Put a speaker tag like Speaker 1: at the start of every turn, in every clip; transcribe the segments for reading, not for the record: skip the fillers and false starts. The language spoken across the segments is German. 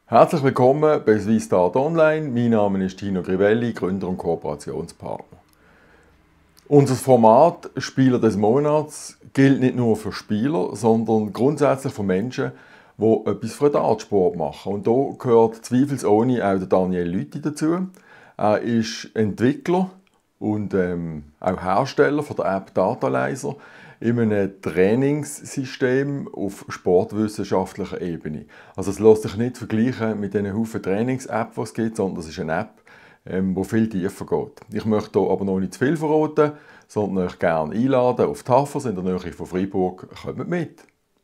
Speaker 1: Herzlich willkommen bei Swissstart Online. Mein Name ist Tino Grivelli, Gründer und Kooperationspartner. Unser Format Spieler des Monats gilt nicht nur für Spieler, sondern grundsätzlich für Menschen, die etwas für den Dartsport machen. Und da gehört zweifelsohne auch der Daniel Lüthi dazu. Er ist Entwickler und auch Hersteller von der App Datalaser in einem Trainingssystem auf sportwissenschaftlicher Ebene. Also es lässt sich nicht vergleichen mit den Haufen Trainings-Apps, die es gibt, sondern es ist eine App, die viel tiefer geht. Ich möchte hier aber noch nicht zu viel verraten, sondern euch gerne einladen auf Tafers in der Nähe von Freiburg. Kommt mit!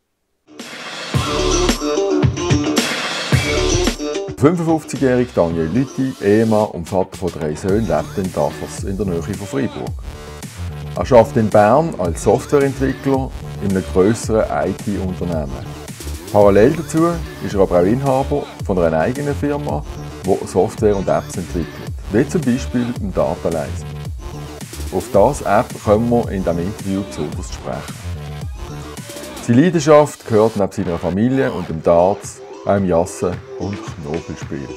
Speaker 1: 55-jährige Daniel Lüthi, Ehemann und Vater von 3 Söhnen, lebt in Tafers in der Nähe von Freiburg. Er arbeitet in Bern als Softwareentwickler in einem grösseren IT-Unternehmen. Parallel dazu ist er aber auch Inhaber von einer eigenen Firma, die Software und Apps entwickelt, wie zum Beispiel im Datalaser. Auf diese App kommen wir in diesem Interview besonders zu sprechen. Seine Leidenschaft gehört neben seiner Familie und dem Darts auch im Jassen und Knobelspiel.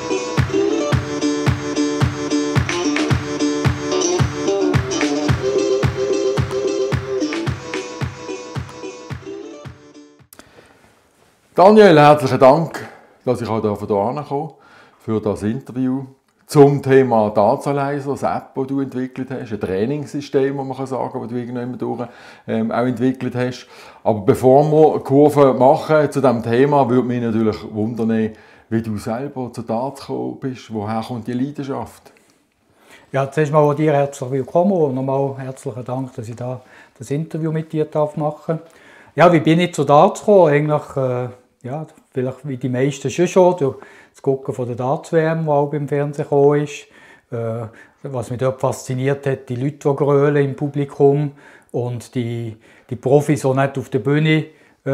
Speaker 1: Daniel, herzlichen Dank, dass ich hier kommen für das Interview zum Thema Datalaser, eine App, die du entwickelt hast, ein Trainingssystem, das man kann sagen, das du irgendwann durch auch entwickelt hast. Aber bevor wir Kurve machen zu diesem Thema, würde mich natürlich wundern, wie du selber zu Darts gekommen bist. Woher kommt die Leidenschaft?
Speaker 2: Ja, zuerst mal dir herzlich willkommen und nochmal herzlichen Dank, dass ich da das Interview mit dir machen darf. Ja, wie bin ich zu Darts gekommen? Eigentlich, ja, vielleicht wie die meisten schon, durch das Gucken von der Darts-WM, die auch beim Fernsehen gekommen ist. Was mich dort fasziniert hat, die Leute, die grölen im Publikum und die Profis, die nicht auf der Bühne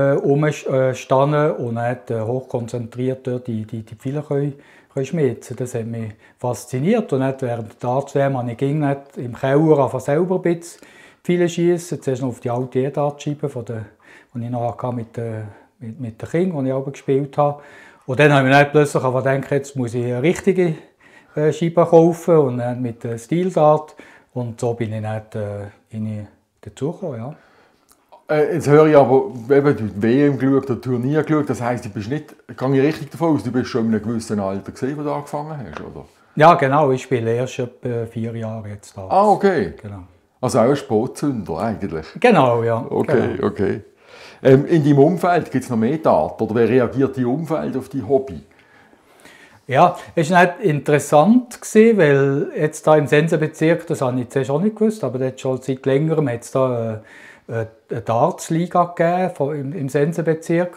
Speaker 2: rumstanden und nicht hochkonzentriert dort die Pfeile können schmieden. Das hat mich fasziniert. Und nicht während der Darts-WM habe ich nicht im Keller selber ein bisschen Pfeile schiessen. Zuerst noch auf die alte E-Dart-Scheibe, die ich noch mit den Kindern, die ich auch gespielt habe. Und dann habe ich mir plötzlich gedacht, jetzt muss ich eine richtige Scheibe kaufen und dann mit Steel-Dart. Und so bin ich dann dazugekommen, ja.
Speaker 1: Jetzt höre ich aber, eben, du hast WM geschaut, das Turnier geschaut, das heisst, du bist nicht, gehe ich richtig davon aus, du bist schon in einem gewissen Alter gesehen, wo du angefangen hast, oder?
Speaker 2: Ja, genau, ich spiele erst etwa 4 Jahre jetzt da.
Speaker 1: Ah, okay.
Speaker 2: Genau.
Speaker 1: Also auch ein Sportzünder eigentlich?
Speaker 2: Genau, ja.
Speaker 1: Okay,
Speaker 2: genau.
Speaker 1: Okay. In deinem Umfeld gibt es noch mehr Dart, oder wie reagiert dein Umfeld auf dein Hobby?
Speaker 2: Ja, es war nicht interessant, weil jetzt hier im Sensenbezirk, das habe ich zuerst auch nicht gewusst, aber jetzt schon seit längerem hat es da eine Darts-Liga gegeben im Sensenbezirk,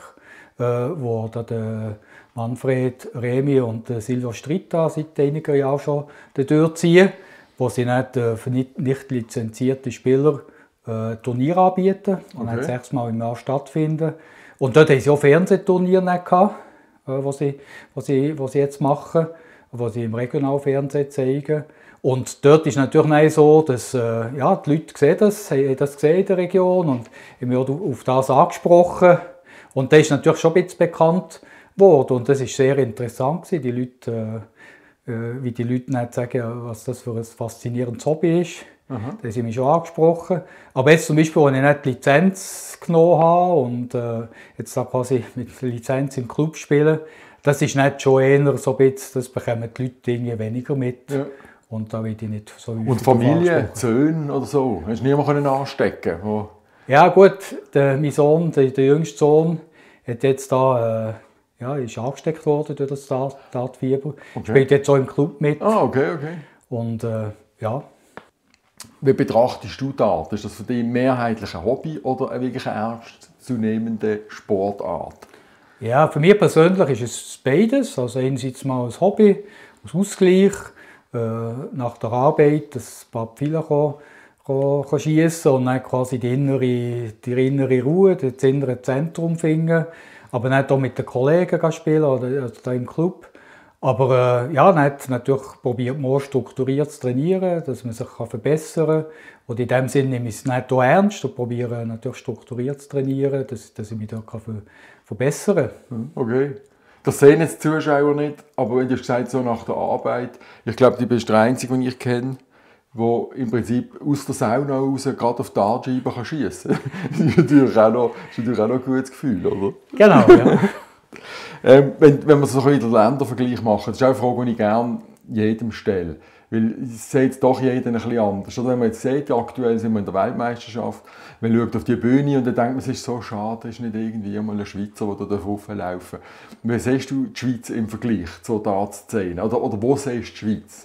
Speaker 2: wo da der Manfred Remi und Silvio Stritta seit einigen Jahren schon durchziehen, wo sie nicht für nicht lizenzierte Spieler Turniere anbieten und okay. 6 Mal im Jahr stattfinden. Und dort haben sie auch Fernsehturniere gehabt, was sie jetzt machen, was sie im Regionalfernsehen zeigen. Und dort ist natürlich so, dass ja, die Leute sehen haben das gesehen in der Region und haben mich auf das angesprochen. Und das ist natürlich schon ein bisschen bekannt geworden. Und das war sehr interessant, die Leute, wie die Leute nicht sagen, was das für ein faszinierendes Hobby ist. Aha. Das haben mich schon angesprochen. Aber jetzt zum Beispiel, als ich nicht die Lizenz genommen habe und jetzt da quasi mit der Lizenz im Club spielen, das ist nicht schon eher so ein bisschen, das bekommen die Leute irgendwie weniger mit. Ja. Und da will ich nicht so
Speaker 1: und Familie, Söhne oder so, hast du niemanden anstecken können?
Speaker 2: Ja gut, mein Sohn, der jüngste Sohn, hat jetzt da, ja, ist angesteckt worden durch das Dartfieber. Okay. Spielt jetzt auch im Club mit.
Speaker 1: Ah, okay.
Speaker 2: Und ja.
Speaker 1: Wie betrachtest du Dart? Ist das für dich mehrheitlich ein Hobby oder eine wirklich ernstzunehmende Sportart?
Speaker 2: Ja, für mich persönlich ist es beides. Also einerseits mal ein Hobby, als Ausgleich, nach der Arbeit ein paar Pfeile schiessen und dann quasi die innere Ruhe, das innere Zentrum finden. Aber nicht auch mit den Kollegen spielen oder da im Club. Aber ja, natürlich probiert man strukturiert zu trainieren, dass man sich verbessern kann. Und in dem Sinne nehme ich es nicht so ernst und probiere natürlich strukturiert zu trainieren, dass ich mich dort verbessern kann.
Speaker 1: Okay. Das sehen jetzt die Zuschauer nicht, aber wenn du hast gesagt, so nach der Arbeit, ich glaube, du bist der Einzige, den ich kenne, der im Prinzip aus der Sauna raus gerade auf die Dartscheibe schiessen kann. Das ist natürlich auch noch ein gutes Gefühl, oder?
Speaker 2: Genau, ja.
Speaker 1: Wenn wir so einen Ländervergleich machen, das ist auch eine Frage, die ich gerne jedem stelle. Weil es sieht doch jeder ein bisschen anders. Oder wenn man jetzt sieht, aktuell sind wir in der Weltmeisterschaft, man schaut auf die Bühne und dann denkt man, es ist so schade, es ist nicht irgendwie mal ein Schweizer, der da laufen darf. Wie siehst du die Schweiz im Vergleich zur Dartszene? Oder wo siehst du die Schweiz?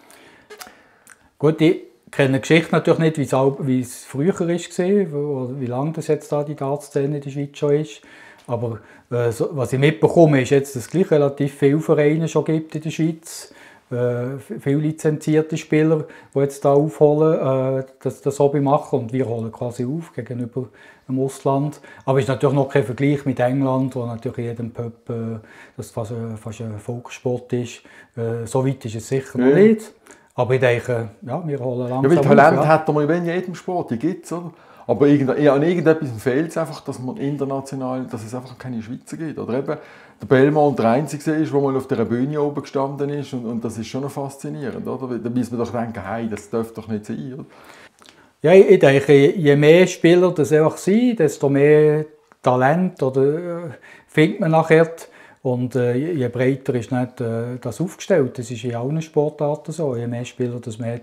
Speaker 2: Gut, ich kenne die Geschichte natürlich nicht, wie es früher war, wie lange das jetzt da die Dartszene in der Schweiz schon ist. Aber was ich mitbekomme, ist jetzt, dass es gleich relativ viele Vereine schon gibt in der Schweiz. Viele lizenzierte Spieler, die jetzt da aufholen, das Hobby machen. Und wir holen quasi auf gegenüber dem Ausland. Aber es ist natürlich noch kein Vergleich mit England, wo natürlich in jedem Pub das fast ein Volkssport ist. So weit ist es sicher noch nicht. Aber ich denke, ja, wir holen langsam
Speaker 1: weil Talent
Speaker 2: auf, ja.
Speaker 1: hat man in jedem Sport, die gibt es, oder? Aber an irgendetwas fehlt es einfach, dass es einfach keine Schweizer gibt. Oder eben der Belmont der Einzige ist, der mal auf dieser Bühne oben gestanden ist und das ist schon noch faszinierend, oder? Da muss man doch denken, hey, das darf doch nicht sein, oder?
Speaker 2: Ja, ich denke, je mehr Spieler das einfach sind, desto mehr Talent findet man nachher. Und je breiter ist nicht das aufgestellt. Das ist in allen Sportarten so. Je mehr Spieler das man hat,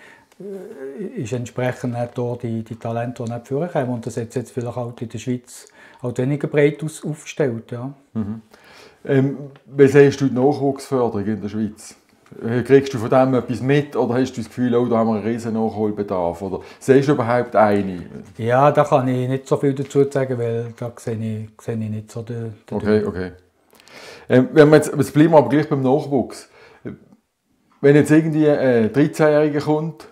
Speaker 2: ist entsprechend nicht da die Talente, die nicht vorkommen. Und das hat jetzt vielleicht auch in der Schweiz halt weniger breit aufgestellt. Ja.
Speaker 1: Wie siehst du die Nachwuchsförderung in der Schweiz? Kriegst du von dem etwas mit oder hast du das Gefühl, oh, da haben wir einen riesen Nachholbedarf? Oder siehst du überhaupt eine?
Speaker 2: Ja, da kann ich nicht so viel dazu sagen, weil da sehe ich nicht so den
Speaker 1: Okay. Jetzt bleiben wir aber gleich beim Nachwuchs. Wenn jetzt irgendwie ein 13-Jähriger kommt,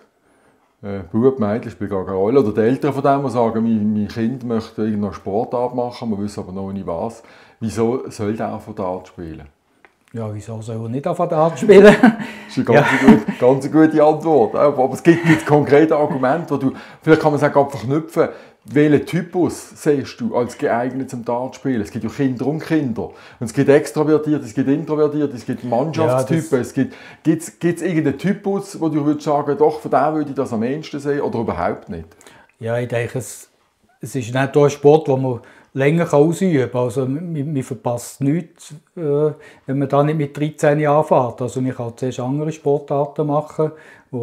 Speaker 1: Bub, Mädchen, spielt gar keine Rolle, oder die Eltern von dem, die sagen, mein Kind möchte irgendeine Sportart machen, wir wissen aber noch nicht was, wieso soll der von Dart spielen?
Speaker 2: Ja, wieso soll er nicht auf Dart spielen?
Speaker 1: Das ist eine ganz gute Antwort. Aber es gibt konkrete Argumente, die vielleicht kann man sagen, verknüpfen. Welchen Typus siehst du als geeignet zum Dartspielen? Es gibt ja Kinder und Kinder. Und es gibt Extravertierte, es gibt Introvertierte, es gibt Mannschaftstypen. Ja, gibt es irgendeinen Typus, wo du würdest sagen, doch, von dem würde ich das am ehesten sehen oder überhaupt nicht?
Speaker 2: Ja, ich denke, es ist nicht ein Sport, den man länger ausüben kann. Also, man verpasst nichts, wenn man da nicht mit 13 anfängt. Also, man kann zuerst andere Sportarten machen,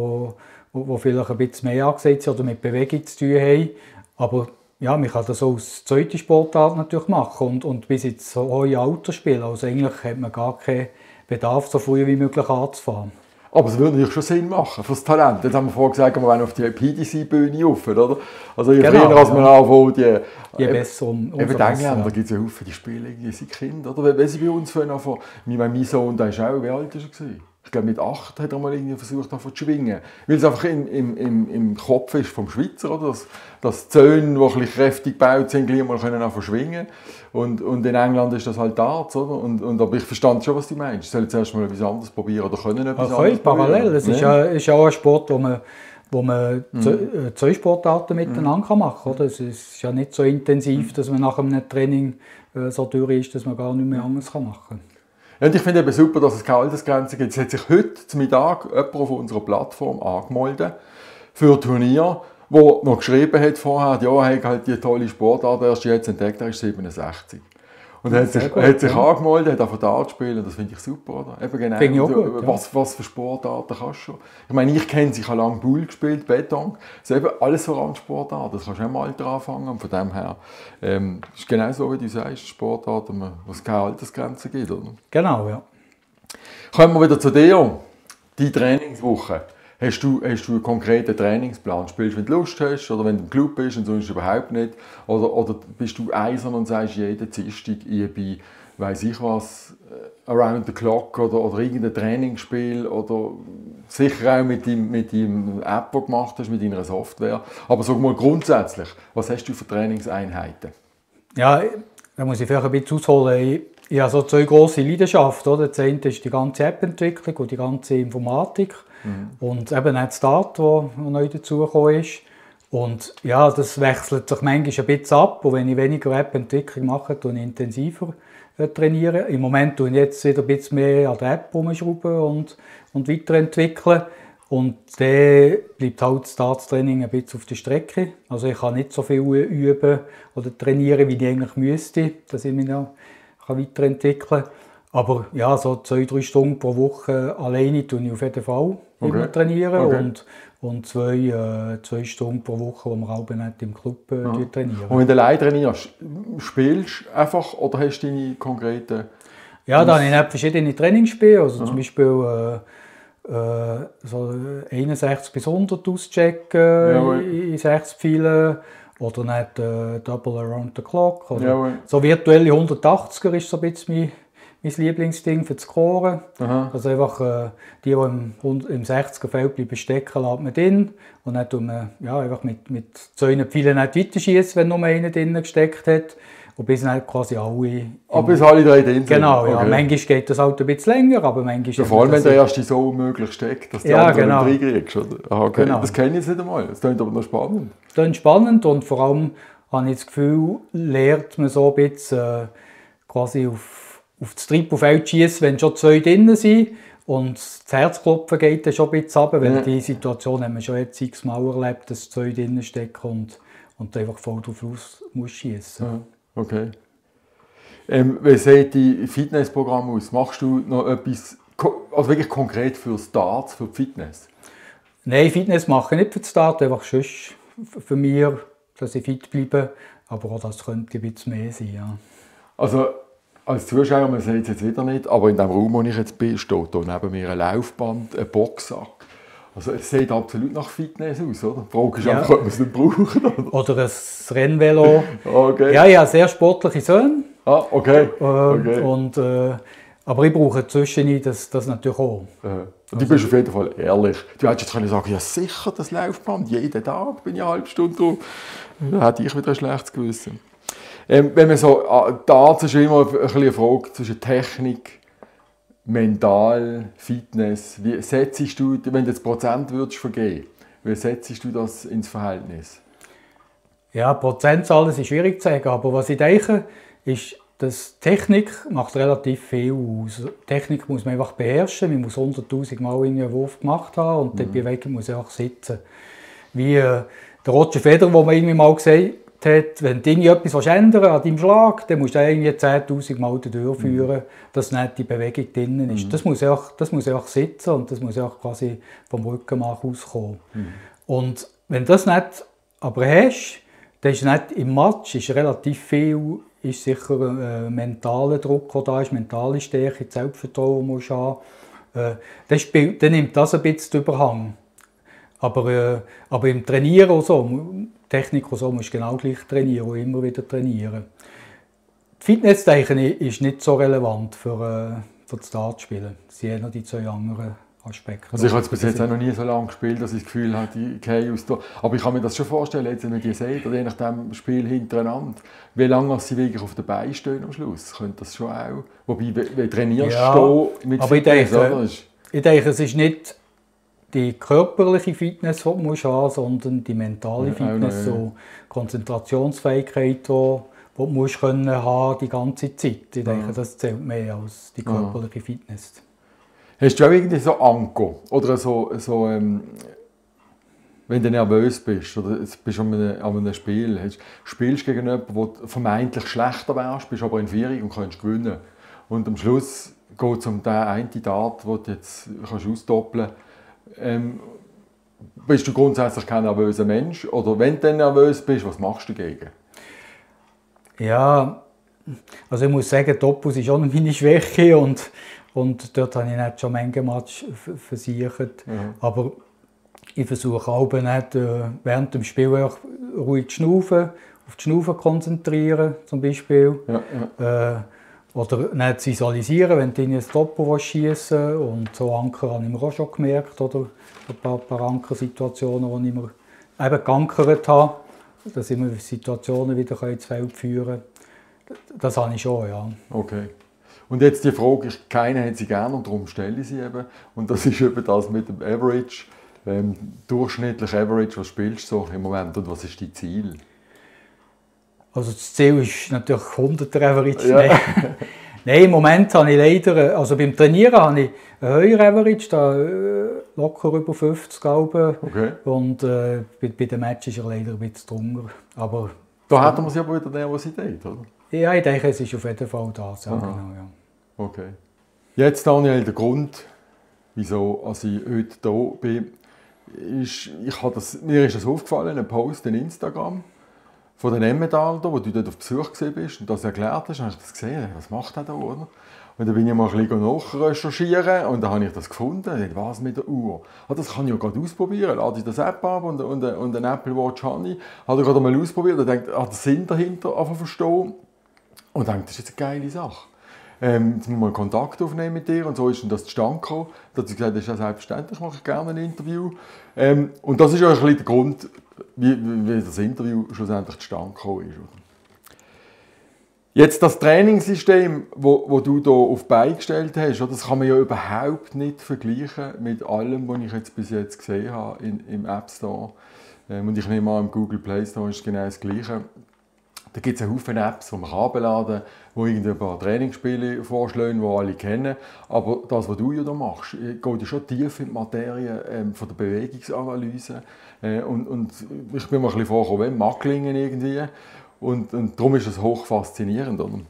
Speaker 2: die vielleicht ein bisschen mehr angesetzt sind oder mit Bewegung zu tun haben. Aber ja, man kann das auch als zweite Sportart natürlich machen und bis ins hohe Alter spielen. Also eigentlich hat man gar keinen Bedarf, so früh wie möglich anzufahren.
Speaker 1: Aber es würde natürlich schon Sinn machen für das Talent. Jetzt haben wir vorhin gesagt, wir wollen auf die PDC-Bühne rauf, oder? Also je früher, als man anfängt, je besser. Eben die Engländer gibt es ja viele, die spielen irgendwie sind Kinder, oder? Wenn sie bei uns anfangen, mein Sohn, der ist auch, wie alt ist er? Ich glaube, mit 8 hat er mal irgendwie versucht, zu schwingen. Weil es einfach im Kopf ist vom Schweizer, oder? Dass die Zöhne, die ein bisschen kräftig gebaut sind, gleich mal können schwingen. Und in England ist das halt Darts, oder? Aber ich verstand schon, was du meinst. Soll zuerst mal etwas anderes probieren oder können etwas anderes
Speaker 2: parallel. Es ist ja auch ein Sport, wo man zwei Sportarten miteinander machen kann. Oder? Es ist ja nicht so intensiv, dass man nach einem Training so durch ist, dass man gar nicht mehr anderes machen kann.
Speaker 1: Und ich finde es super, dass es keine Altersgrenze gibt. Es hat sich heute zum Mittag jemand auf unserer Plattform angemeldet für ein Turnier, wo noch geschrieben hat vorher, ja, er hat halt die tolle Sportart erst jetzt entdeckt, er ist 67. Und er hat sich angemeldet, hat auch von Dart spielen, das finde ich super, oder? Eben genau.
Speaker 2: Finde ich auch gut,
Speaker 1: was für Sportarten kannst du schon? Ich meine, ich kenne sie, ich habe lange Bull gespielt, Beton, das ist eben alles so Randsportarten, das kannst du auch im Alter anfangen und von dem her ist genau so, wie du sagst, Sportarten, wo es keine Altersgrenze gibt, oder?
Speaker 2: Genau, ja.
Speaker 1: Kommen wir wieder zu dir, die Trainingswoche. Hast du einen konkreten Trainingsplan? Spielst du, wenn du Lust hast oder wenn du im Club bist und sonst überhaupt nicht? Oder bist du eisern und sagst, jeden Dienstag bei, weiss ich was, Around the Clock oder irgendein Trainingsspiel oder sicher auch mit deinem App, das du gemacht hast, mit deiner Software. Aber sag mal grundsätzlich, was hast du für Trainingseinheiten?
Speaker 2: Ja, da muss ich vielleicht ein bisschen ausholen. Ich habe so zwei grosse Leidenschaften. Oder? Das eine ist die ganze App-Entwicklung und die ganze Informatik. Und eben auch das Dart, das neu dazugekommen ist. Und ja, das wechselt sich manchmal ein bisschen ab. Und wenn ich weniger App-Entwicklung mache, tue ich intensiver trainieren. Im Moment tue ich jetzt wieder ein bisschen mehr an der App rumschrauben und weiterentwickeln. Und dann bleibt halt das Dartstraining ein bisschen auf der Strecke. Also ich kann nicht so viel üben oder trainieren, wie ich eigentlich müsste, dass ich mich noch weiterentwickeln kann. Aber ja, so 2-3 Stunden pro Woche alleine tue ich auf jeden Fall immer trainieren.
Speaker 1: Okay.
Speaker 2: Und 2 Stunden pro Woche, wo wir auch nicht im Club trainieren.
Speaker 1: Und wenn du allein trainierst, spielst du einfach oder hast du deine konkreten...
Speaker 2: Ja, da habe ich nicht verschiedene Trainingsspiele. Also zum Beispiel so 61 bis 100 auschecken in 6 Pfeilen. Oder nicht Double Around the Clock. Oder so virtuelle 180er ist so ein bisschen mein Lieblingsding für das Scoren. Also einfach die im 60er-Feld bleiben stecken, lässt man drin. Und dann tut man einfach mit 2 Pfeilen nicht weiterschießen, wenn nur einer drin gesteckt hat. Und bis dann quasi alle...
Speaker 1: bis alle 3 drin sind?
Speaker 2: Genau, ja. Manchmal geht das halt ein bisschen länger, aber manchmal...
Speaker 1: Ja, vor allem, wenn der erste so möglich steckt, dass die anderen reinkriegst. Okay. Genau. Das kenne ich jetzt nicht einmal. Das klingt aber noch spannend.
Speaker 2: Das klingt spannend und vor allem habe ich das Gefühl, lernt man so ein bisschen quasi auf das Trippelfeld schießen, wenn schon 2 drin sind. Und das Herzklopfen geht dann schon ein bisschen runter, weil die Situation haben wir schon jetzt x-mal erlebt, dass 2 drin stecken und einfach voll drauf los muss schießen.
Speaker 1: Ja, okay. Wie sieht dein Fitnessprogramm aus? Machst du noch etwas, also wirklich konkret für Starts, für die Fitness?
Speaker 2: Nein, Fitness mache ich nicht für den Start, einfach sonst für mich, dass ich fit bleibe. Aber auch das könnte ein bisschen mehr sein. Ja.
Speaker 1: Also als Zuschauer, man sieht es jetzt wieder nicht, aber in dem Raum, wo ich jetzt bin, steht hier neben mir ein Laufband, ein Boxsack. Also es sieht absolut nach Fitness aus, oder? Die Frage ist einfach, ob man es nicht brauchen.
Speaker 2: Oder ein Rennvelo.
Speaker 1: Okay.
Speaker 2: Ja, ja, sehr sportliche Söhne.
Speaker 1: Ah, okay.
Speaker 2: Aber ich brauche zwischen das natürlich auch.
Speaker 1: Und du bist auf jeden Fall ehrlich. Du hättest jetzt können sagen, ja sicher, das Laufband, jeden Tag bin ich eine halbe Stunde drauf. Dann hätte ich wieder ein schlechtes Gewissen. Wenn man so, Darts ist immer eine Frage zwischen Technik, Mental, Fitness. Wie setzt du, wenn du jetzt Prozent würdest vergeben, wie setzt du das ins Verhältnis?
Speaker 2: Ja, Prozentzahl ist schwierig zu sagen, aber was ich denke, ist, dass Technik macht relativ viel aus. Technik muss man einfach beherrschen, man muss 100'000 Mal einen Wurf gemacht haben und die Bewegung muss auch sitzen. Wie der Roger Federer, wo man irgendwie mal gesagt hat, wenn du etwas ändern an deinem Schlag, dann musst du irgendwie 10'000 Mal durchführen, dass nicht die Bewegung drin ist. Das muss auch sitzen und das muss auch quasi vom Rückenmark auskommen. Und wenn du das nicht aber hast, dann ist nicht im Match ist relativ viel, ist sicher mentaler Druck, der da ist, mentale Stärke, Selbstvertrauen musst du haben. Dann nimmt das ein bisschen den Überhang. Aber im Trainieren und so, Technik und so, musst du genau gleich trainieren und immer wieder trainieren. Die Fitness ist nicht so relevant für das Dartspielen. Das sind eher die 2 anderen Aspekte.
Speaker 1: Also ich habe bis jetzt auch noch nie so lange gespielt, dass ich das Gefühl habe, ich gehe aus da. Aber ich kann mir das schon vorstellen, jetzt, wenn man die sieht, oder je nach dem Spiel hintereinander, wie lange sie wirklich auf den Beinen stehen am Schluss, könnte das schon auch. Wobei, wie trainierst du mit
Speaker 2: aber
Speaker 1: Fitness?
Speaker 2: Ich denke, es ist nicht die körperliche Fitness, die du haben musst, sondern die mentale Fitness, so Konzentrationsfähigkeit, die du musst haben die ganze Zeit. Ich denke, das zählt mehr als die körperliche Fitness.
Speaker 1: Hast du auch irgendwie so Anker? Oder wenn du nervös bist oder bist an einem Spiel, spielst du gegen jemanden, wo du vermeintlich schlechter wärst, bist aber in Führung und kannst gewinnen. Und am Schluss geht es um den einen Dart, den du jetzt ausdoppeln kannst. Bist du grundsätzlich kein nervöser Mensch? Oder wenn du dann nervös bist, was machst du dagegen?
Speaker 2: Ja, also ich muss sagen, Doppel ist schon meine Schwäche und dort habe ich nicht schon manche Match versichert. Aber ich versuche auch nicht während dem Spiel ruhig zu schnaufen, auf die Schnaufen konzentrieren zum Beispiel. Oder nicht zu visualisieren, wenn du ein Doppel schießen willst. Und so Anker habe ich mir auch schon gemerkt, oder ein paar Ankersituationen, wo ich mir eben geankert habe, dass ich mir Situationen wieder ins Feld führen kann. Das habe ich schon, ja. Okay.
Speaker 1: Und jetzt die Frage, keiner hat sie gerne und darum stelle ich sie eben. Und das ist eben das mit dem Average. Durchschnittlich Average, was spielst du so im Moment und was ist dein Ziel?
Speaker 2: Also das Ziel ist natürlich 100er Average.
Speaker 1: Ja.
Speaker 2: Nein, im Moment habe ich leider, also beim Trainieren habe ich ein höher Average, da locker über 50 Alben.
Speaker 1: Okay.
Speaker 2: Und bei den Matches ist er leider ein bisschen drunter. Aber
Speaker 1: Da hätten wir ja aber wieder Nervosität, oder?
Speaker 2: ja, ich denke, es ist auf jeden Fall das. Ja, genau, ja.
Speaker 1: Okay. Jetzt, Daniel, der Grund, wieso ich heute hier bin, ist, mir ist das aufgefallen, ein Post in Instagram von den Emmentaler, wo du dort auf Besuch gewesen bist und das erklärt hast, habe ich das gesehen, was macht er da, oder? Und dann bin ich mal ein bisschen nachrecherchieren und dann habe ich das gefunden, was mit der Uhr. Das kann ich ja gerade ausprobieren, lade ich das App ab und einen Apple Watch habe ich. Habe ich gerade mal ausprobiert und denke, den Sinn dahinter verstehen und denke, das ist jetzt eine geile Sache. Jetzt muss man Kontakt aufnehmen mit dir und so ist dann das zustande gekommen. Da hat sie gesagt, das ist ja selbstverständlich, mache ich gerne ein Interview. Und das ist ja ein bisschen der Grund, wie das Interview schlussendlich zustande gekommen ist. Jetzt das Trainingssystem, das du hier auf die Beine gestellt hast, das kann man ja überhaupt nicht vergleichen mit allem, was ich jetzt bis jetzt gesehen habe im App Store. Und ich nehme an, im Google Play Store ist genau das Gleiche. Da gibt es einen Haufen Apps, die man herunterladen kann, die ein paar Trainingsspiele vorschlagen, die alle kennen. Aber das, was du ja da machst, geht schon tief in die Materie von der Bewegungsanalyse. Und ich bin mir ein bisschen vorgekommen, wie Macklingen irgendwie. Und darum ist es hoch faszinierend. Oder?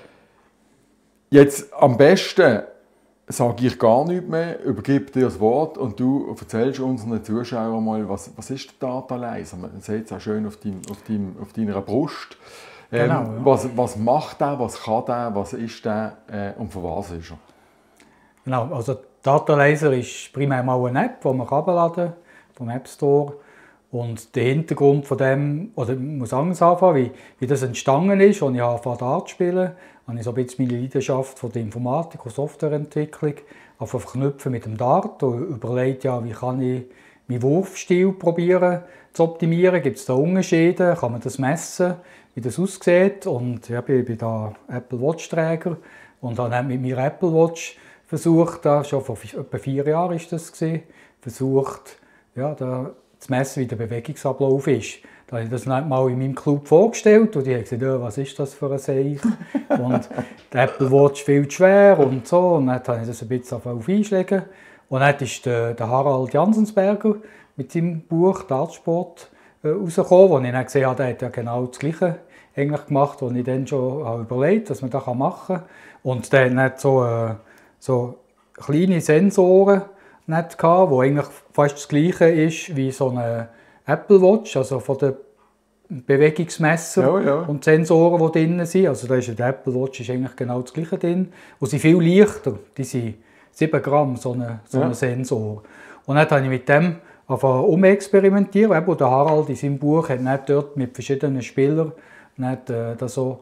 Speaker 1: Jetzt am besten sage ich gar nichts mehr, übergebe dir das Wort und du erzählst unseren Zuschauern mal, was ist der Data Laser? Man sieht es auch schön auf deiner Brust.
Speaker 2: Genau, ja.
Speaker 1: Was macht der, was kann der, was ist der und für was ist er?
Speaker 2: Genau, also Data Laser ist primär mal eine App, die man herunterladen kann vom App Store. Und der Hintergrund von dem, oder ich muss anders anfangen, wie das entstanden ist, als ich angefangen Dart zu spielen, habe ich so ein bisschen meine Leidenschaft von der Informatik und Softwareentwicklung verknüpfen mit dem Dart und überlegt, ja, wie kann ich meinen Wurfstil probieren zu optimieren, gibt es da Unterschiede, kann man das messen, wie das aussieht. Und ja, ich bin da Apple Watch Träger und habe mit meiner Apple Watch versucht, schon vor etwa 4 Jahren ist das gewesen, versucht, ja, da zu messen, wie der Bewegungsablauf ist. Da habe ich das nicht mal in meinem Club vorgestellt und die haben gesagt, ja, was ist das für ein Seich? Und der Apple Watch viel zu schwer und so. Und dann habe ich das ein bisschen auf einschlägen. Und dann ist der Harald Jansensberger mit seinem Buch «Dartsport» rausgekommen, wo ich dann gesehen habe, der hat ja genau das Gleiche eigentlich gemacht, was ich dann schon habe überlegt, was man da machen kann. Und der hat so kleine Sensoren nicht gehabt, wo eigentlich fast das Gleiche ist wie so eine Apple Watch, also von den Bewegungsmesser und Sensoren, die drin sind. Also da ist in der Apple Watch ist eigentlich genau das Gleiche drin. Und sie sind viel leichter, die sind 7 Gramm, so ein Sensor. Und dann habe ich mit dem umexperimentiert. Der Harald in seinem Buch hat nicht dort mit verschiedenen Spielern das auch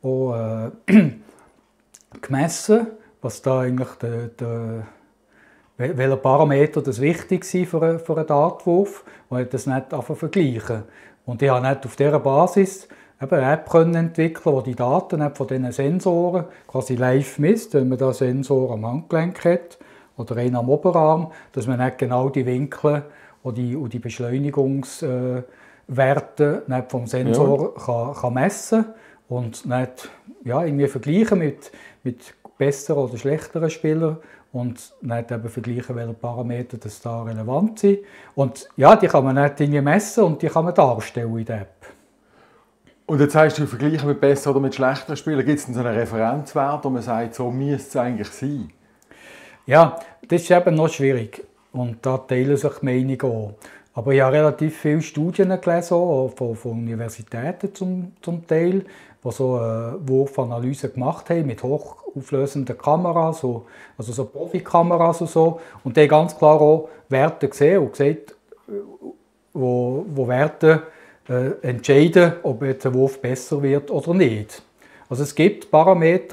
Speaker 2: gemessen, was da eigentlich welcher Parameter das wichtig war für einen Dartwurf und das nicht vergleichen. Und ich habe nicht auf dieser Basis eine App entwickeln, die die Daten von diesen Sensoren quasi live misst, wenn man da Sensor am Handgelenk hat oder einen am Oberarm, dass man nicht genau die Winkel und die Beschleunigungswerte nicht vom Sensor kann messen und nicht irgendwie vergleichen mit besseren oder schlechteren Spielern. Und nicht eben vergleichen, welche Parameter das da relevant sind. Und ja, die kann man nicht irgendwie messen und die kann man darstellen in der App.
Speaker 1: Und jetzt sagst du, vergleichen mit besseren oder mit schlechteren Spielern, gibt es denn so einen Referenzwert, wo man sagt, so müsste es eigentlich sein?
Speaker 2: Ja, das ist eben noch schwierig. Und da teilen sich die Meinungen auch. Aber ich habe relativ viele Studien gelesen, auch von Universitäten zum Teil, die so Wurfanalyse gemacht haben mit hochauflösenden Kameras, also so Profikameras und so. Und die haben ganz klar auch Werte gesehen und gesagt, wo Werte entscheiden, ob jetzt ein Wurf besser wird oder nicht. Also es gibt Parameter,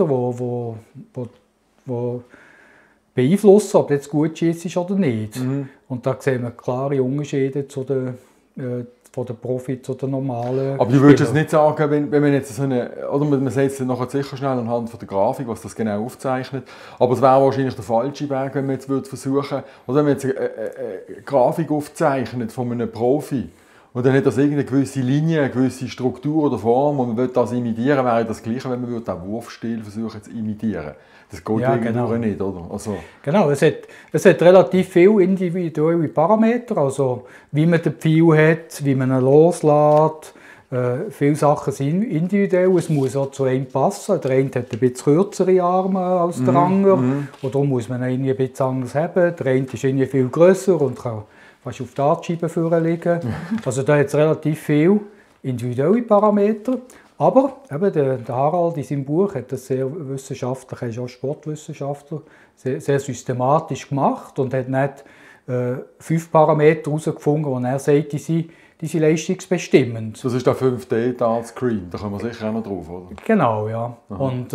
Speaker 2: die beeinflussen, ob jetzt gut ist oder nicht. Mhm. Und da sehen wir klare Unterschiede von der Profi zu der normalen.
Speaker 1: Aber du würdest es nicht sagen, wenn man jetzt so eine, oder man sieht es nachher sicher schnell anhand von der Grafik, was das genau aufzeichnet, aber es wäre wahrscheinlich der falsche Weg, wenn man jetzt versuchen würde, oder wenn man jetzt eine Grafik aufzeichnet von einem Profi Und dann hat das irgendeine gewisse Linie, eine gewisse Struktur oder Form und man will das imitieren, wäre das Gleiche, wenn man den Wurfstil versuchen zu imitieren. Das geht irgendwo nicht, oder? Also.
Speaker 2: Genau, es hat relativ viele individuelle Parameter, also wie man den Pfeil hat, wie man ihn loslässt. Viele Sachen sind individuell, es muss auch zu einem passen. Der eine hat ein bisschen kürzere Arme als der andere, und darum muss man ihn ein bisschen anders haben. Der eine ist irgendwie viel grösser und kann fast auf die Dartscheibe vorliegen. Also da hat es relativ viele individuelle Parameter. Aber eben der Harald in seinem Buch hat das sehr wissenschaftlich, er ist auch Sportwissenschaftler, sehr systematisch gemacht und hat nicht 5 Parameter herausgefunden, die er sagt, die sind leistungsbestimmend.
Speaker 1: Das ist der 5D-Dart-Screen, da kommen wir sicher auch noch drauf, oder?
Speaker 2: Genau, ja. Aha. Und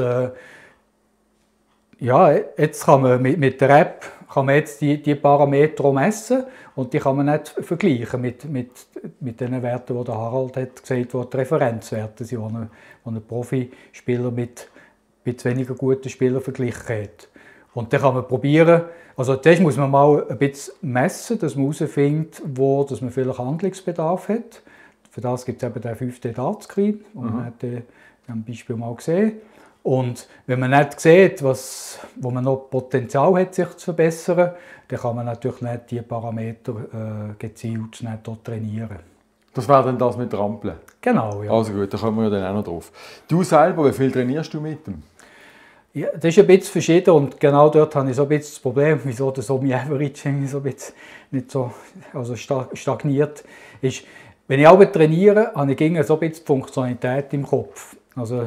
Speaker 2: ja, jetzt kann man mit der App kann man jetzt die Parameter messen und die kann man nicht vergleichen mit den Werten, die der Harald hat gesagt, die Referenzwerte sind, die ein Profispieler mit weniger guten Spielern verglichen hat. Und dann kann man probieren, also zuerst muss man mal ein bisschen messen, dass man herausfindet, dass man vielleicht Handlungsbedarf hat. Für das gibt es eben den 5D-Dart-Screen, den man hat am Beispiel mal gesehen. Und wenn man nicht sieht, wo man noch Potenzial hat, sich zu verbessern, dann kann man natürlich nicht diese Parameter gezielt nicht dort trainieren.
Speaker 1: Das wäre dann das mit Rampeln?
Speaker 2: Genau, ja.
Speaker 1: Also gut, da kommen wir ja dann auch noch drauf. Du selber, wie viel trainierst du mit dem?
Speaker 2: Ja, das ist ein bisschen verschieden und genau dort habe ich so ein bisschen das Problem, wieso der mein Average so ein bisschen nicht so also stagniert ist. Wenn ich aber trainiere, habe ich so ein bisschen die Funktionalität im Kopf. Also,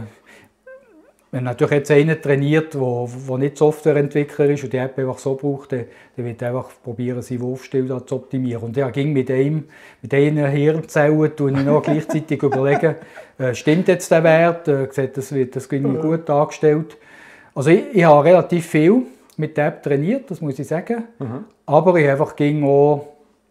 Speaker 2: wenn natürlich jetzt einer trainiert, der nicht Softwareentwickler ist und die App einfach so braucht, dann wird er einfach probieren, seinen Wurfstil zu optimieren. Und ja, mit einer Hirnzelle tue ich noch gleichzeitig überlegen, stimmt jetzt der Wert, das wird gut dargestellt. Also ich habe relativ viel mit der App trainiert, das muss ich sagen. Aber ich einfach ging noch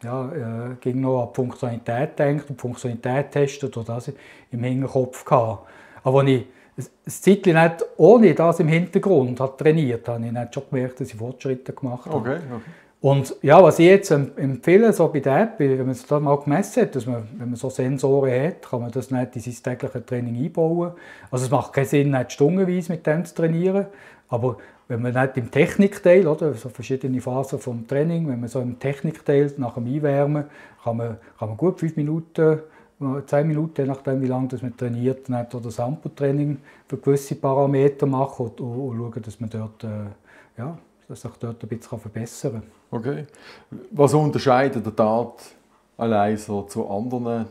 Speaker 2: an die Funktionalität gedacht und die Funktionalität testet und das im Hinterkopf gehabt. Aber wenn ich eine Zeit nicht ohne das im Hintergrund hat trainiert, habe ich nicht schon gemerkt, dass ich Fortschritte gemacht habe.
Speaker 1: Okay.
Speaker 2: Und ja, was ich jetzt empfehle, so bei der App, wenn man es da mal gemessen hat, dass man, wenn man so Sensoren hat, kann man das nicht in sein tägliches Training einbauen. Also es macht keinen Sinn, nicht stundenweise mit dem zu trainieren, aber wenn man nicht im Technikteil, oder, so verschiedene Phasen vom Training, wenn man so im Technikteil nach dem Einwärmen, kann man gut 5 Minuten, 10 Minuten, je nachdem wie lange man trainiert, nicht oder Sample-Training für gewisse Parameter machen und schauen, dass man dort, dass sich dort ein bisschen verbessern kann.
Speaker 1: Okay. Was unterscheidet der Dart allein so zu anderen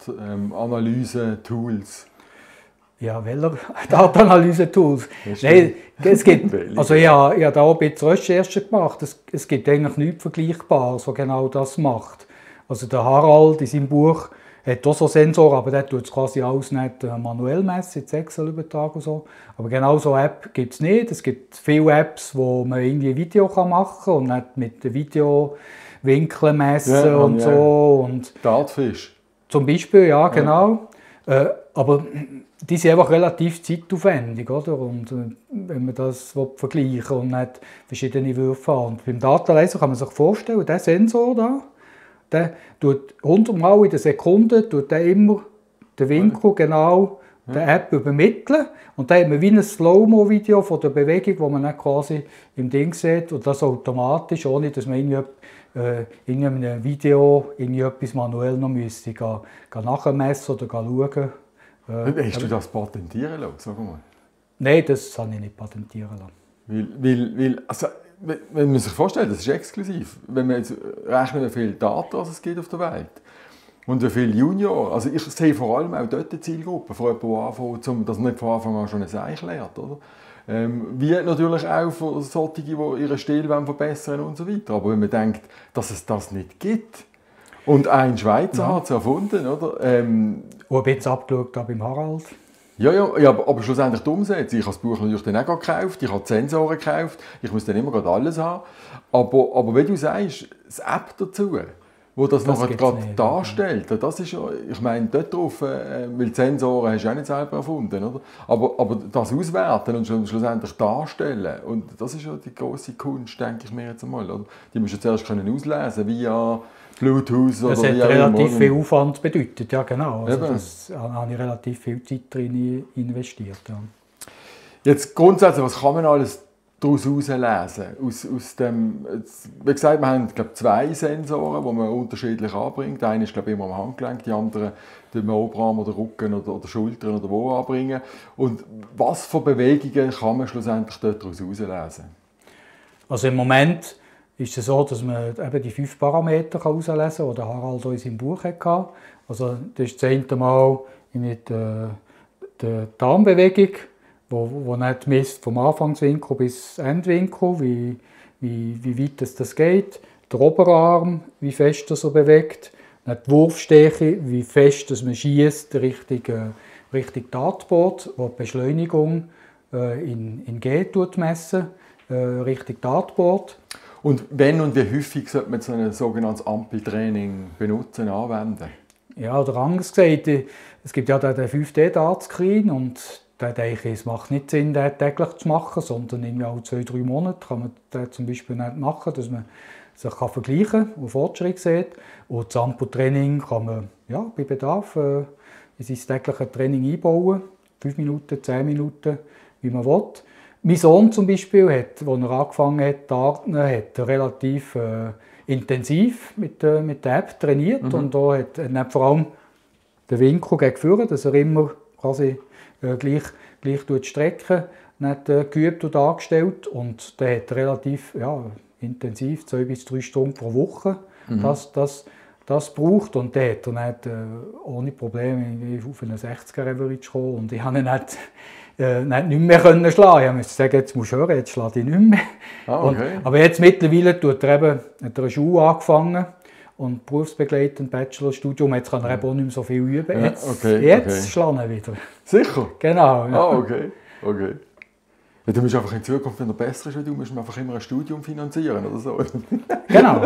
Speaker 1: Dart-Analyse-Tools?
Speaker 2: Ja, welcher Datenanalyse-Tools? Nein, es gibt, also ich habe da auch ein bisschen Recherche gemacht. Es gibt eigentlich nichts Vergleichbares, was genau das macht. Also der Harald in seinem Buch hat auch so Sensoren, aber der tut es quasi alles nicht manuell messen, jetzt Excel-Übertrag und so. Aber genau so eine App gibt es nicht. Es gibt viele Apps, wo man irgendwie Video machen kann und nicht mit den Videowinkeln messen und so. Und
Speaker 1: Dartfish.
Speaker 2: Zum Beispiel, ja, genau. Aber die sind einfach relativ zeitaufwendig, oder? Und wenn man das vergleichen und nicht verschiedene Würfe haben. Und beim Datenleser kann man sich vorstellen, der Sensor da, der tut 100 Mal in der Sekunde immer den Winkel genau der App übermitteln. Und dann hat man wie ein Slow-Mo-Video von der Bewegung, wo man dann quasi im Ding sieht. Und das automatisch, ohne dass man in einem Video etwas manuell noch müsste nachmessen oder schauen.
Speaker 1: Hast du das patentieren lassen? Sag mal.
Speaker 2: Nein, das habe ich nicht patentieren lassen.
Speaker 1: Also, wenn man sich vorstellt, das ist exklusiv. Wenn man jetzt rechnet, wie viele Daten es gibt auf der Welt und wie viele Junioren. Also ich sehe vor allem auch dort die Zielgruppe von jemandem, der anfängt, dass man nicht von Anfang an schon ein Seich lernt. Oder? Wie natürlich auch für solche, die ihren Stil verbessern und so weiter. Aber wenn man denkt, dass es das nicht gibt, und ein Schweizer hat es erfunden, oder?
Speaker 2: Und ein bisschen abgeschaut beim Harald.
Speaker 1: Ja, aber schlussendlich die Umsetzung. Ich habe das Buch natürlich dann auch gekauft, ich habe die Sensoren gekauft, ich muss dann immer alles haben. Aber wie du sagst, das App dazu, wo das
Speaker 2: Das
Speaker 1: nachher
Speaker 2: gibt's
Speaker 1: gerade
Speaker 2: nicht,
Speaker 1: darstellt. Das ist ja, ich meine, dort drauf, weil die Sensoren hast du auch nicht selber erfunden, oder? Aber das auswerten und schlussendlich darstellen, und das ist ja die grosse Kunst, denke ich mir jetzt einmal. Oder? Die musst du zuerst auslesen via Bluetooth oder
Speaker 2: das
Speaker 1: wie
Speaker 2: hat
Speaker 1: auch immer.
Speaker 2: relativ viel Aufwand bedeutet, ja genau. Also
Speaker 1: Eben.
Speaker 2: das habe ich relativ viel Zeit drin investiert. Ja.
Speaker 1: Jetzt grundsätzlich, was kann man alles daraus herauslesen? Aus dem, wie gesagt, wir haben, glaube ich, 2 Sensoren, die man unterschiedlich anbringt. Der eine ist, glaube ich, immer am Handgelenk, die andere den Oberarm oder Rücken oder Schultern oder wo anbringen. Und was für Bewegungen kann man schlussendlich daraus herauslesen?
Speaker 2: Also im Moment ist es so, dass man eben die 5 Parameter herauslesen kann, die Harald uns im Buch hatte. Also das ist das eine Mal mit der Darmbewegung, wo nicht misst vom Anfangswinkel bis Endwinkel, wie weit das geht. Der Oberarm, wie fest er bewegt. Dann die Wurfstärke, wie fest man schießt Richtung Dartboard, wo die Beschleunigung in G messen, Richtung Dartboard.
Speaker 1: Und wenn und wie häufig sollte man so ein sogenanntes Ampeltraining benutzen, anwenden?
Speaker 2: Ja, oder anders gesagt, es gibt ja den 5D-Dart-Screen und da denke ich, es macht nicht Sinn, den täglich zu machen, sondern irgendwie alle 2-3 Monate kann man den zum Beispiel nicht machen, dass man sich vergleichen kann und Fortschritt sieht. Und das Ampeltraining kann man ja, bei Bedarf in sein tägliches Training einbauen, 5 Minuten, 10 Minuten, wie man will. Mein Sohn zum Beispiel, als er angefangen hat, Darten, hat relativ intensiv mit der App trainiert und da hat er vor allem den Winkel gegen vorne, dass er immer quasi gleich die Strecke nicht geübt und angestellt, und der hat relativ intensiv 2 bis 3 Stunden pro Woche das braucht, und der hat dann nicht ohne Probleme auf einen 60er Average kommen, und ich habe ihn nicht mehr schlagen. Ich musste sagen, jetzt musst du hören, jetzt schlage ich nicht mehr.
Speaker 1: Okay.
Speaker 2: Aber jetzt mittlerweile hat er eine Schule angefangen und berufsbegleitend Bachelorstudium. Jetzt kann er eben auch nicht mehr so viel üben. Jetzt schlage ich wieder.
Speaker 1: Sicher?
Speaker 2: Genau. Ja.
Speaker 1: Okay. Ja, du musst einfach in Zukunft, wenn er besser ist, du musst einfach immer ein Studium finanzieren oder so.
Speaker 2: Genau.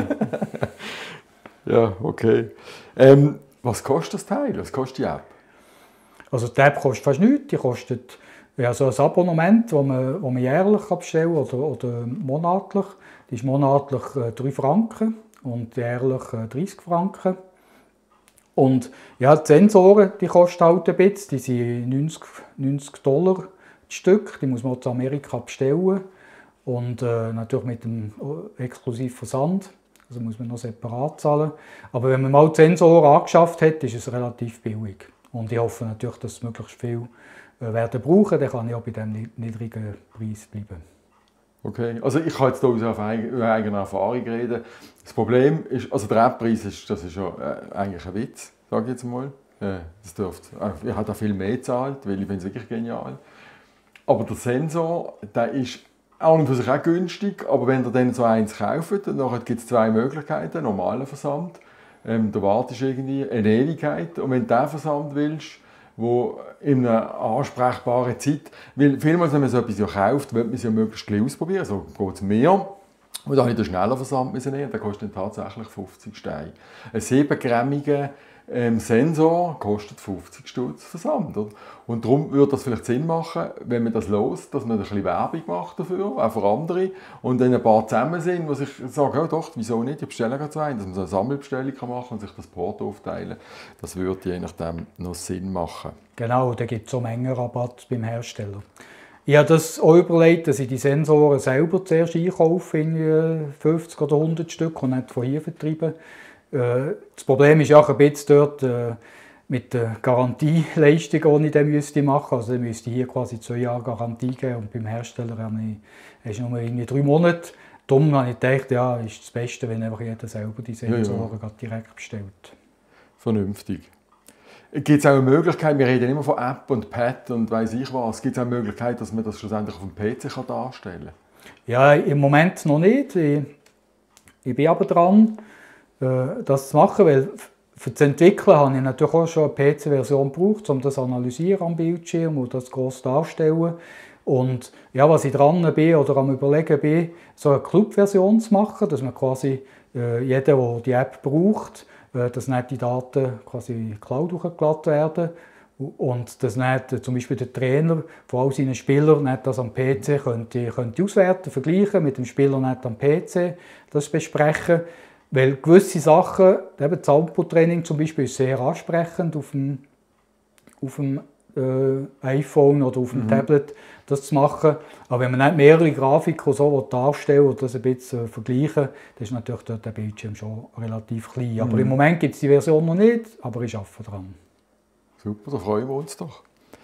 Speaker 1: Ja, okay. Was kostet das Teil? Was kostet die App?
Speaker 2: Also die App kostet fast nichts. Die kostet so ein Abonnement, das man jährlich bestellen kann oder monatlich. Die ist monatlich 3 Franken und jährlich 30 Franken. Und ja, die Sensoren, die kosten halt ein bisschen. Die sind $90 das Stück. Die muss man aus Amerika bestellen. Und natürlich mit dem exklusiven Versand. Also muss man noch separat zahlen. Aber wenn man mal die Sensoren angeschafft hat, ist es relativ billig. Und ich hoffe natürlich, dass es möglichst viel werden brauchen. Dann kann ich auch bei diesem niedrigen Preis bleiben. Okay,
Speaker 1: also ich kann jetzt hier aus eigener Erfahrung reden. Das Problem ist, also der App-Preis ist ja eigentlich ein Witz, sage ich jetzt mal. Ich habe da viel mehr gezahlt, weil ich finde es wirklich genial. Aber der Sensor, der ist auch für sich auch günstig, aber wenn ihr dann so eins kauft, dann gibt es 2 Möglichkeiten, normalen Versand. Da wartest du irgendwie eine Ewigkeit, und wenn du den Versand willst, wo in einer ansprechbaren Zeit, weil vielmals, wenn man so etwas kauft, will man es ja möglichst gleich ausprobieren, so geht es mir. Und dann habe ich den schnellen Versand nehmen, der kostet dann tatsächlich 50 Steine. Ein 7-grammiger Sensor kostet 50 Stutz Versand. Oder? Und darum würde das vielleicht Sinn machen, wenn man das los, dass man ein bisschen Werbung macht dafür, auch für andere, und dann ein paar zusammen sind, die sich sagen, oh doch, wieso nicht, ich bestelle gerade so einen, dass man so eine Sammelbestellung machen kann und sich das Porto aufteilen. Das würde je nachdem noch Sinn machen.
Speaker 2: Genau, da gibt es so Mengenrabatt beim Hersteller. Ich habe das auch überlegt, dass ich die Sensoren selber zuerst einkaufe, in 50 oder 100 Stück, und nicht von hier vertreiben. Das Problem ist ja auch ein bisschen dort mit der Garantieleistung, die ich dann machen müsste. Also ich müsste hier quasi 2 Jahre Garantie geben, und beim Hersteller hast du nur irgendwie 3 Monate. Darum habe ich gedacht, ja, ist das Beste, wenn einfach jeder selber die Sensoren direkt bestellt.
Speaker 1: Vernünftig. Gibt es auch eine Möglichkeit, wir reden immer von App und Pad und weiss ich was, gibt es auch eine Möglichkeit, dass man das schlussendlich auf dem PC darstellen kann?
Speaker 2: Ja, im Moment noch nicht. Ich bin aber dran, das zu machen, weil für das Entwickeln habe ich natürlich auch schon eine PC-Version gebraucht, um das zu analysieren am Bildschirm und das gross darzustellen. Und ja, was ich dran bin oder am Überlegen bin, so eine Club-Version zu machen, dass man quasi jeder, der die App braucht, dass nicht die Daten quasi in die Cloud hochgeladen werden und dass nicht zum Beispiel der Trainer von all seinen Spielern nicht das am PC könnte auswerten, vergleichen, mit dem Spieler nicht am PC das besprechen. Weil gewisse Sachen, eben das Output-Training zum Beispiel, ist sehr ansprechend auf dem iPhone oder auf dem Tablet das zu machen. Aber wenn man nicht mehrere Grafiken so darstellen oder das ein bisschen vergleichen, dann ist natürlich dort der Bildschirm schon relativ klein. Aber im Moment gibt es die Version noch nicht, aber ich arbeite daran.
Speaker 1: Super, da freuen wir uns doch.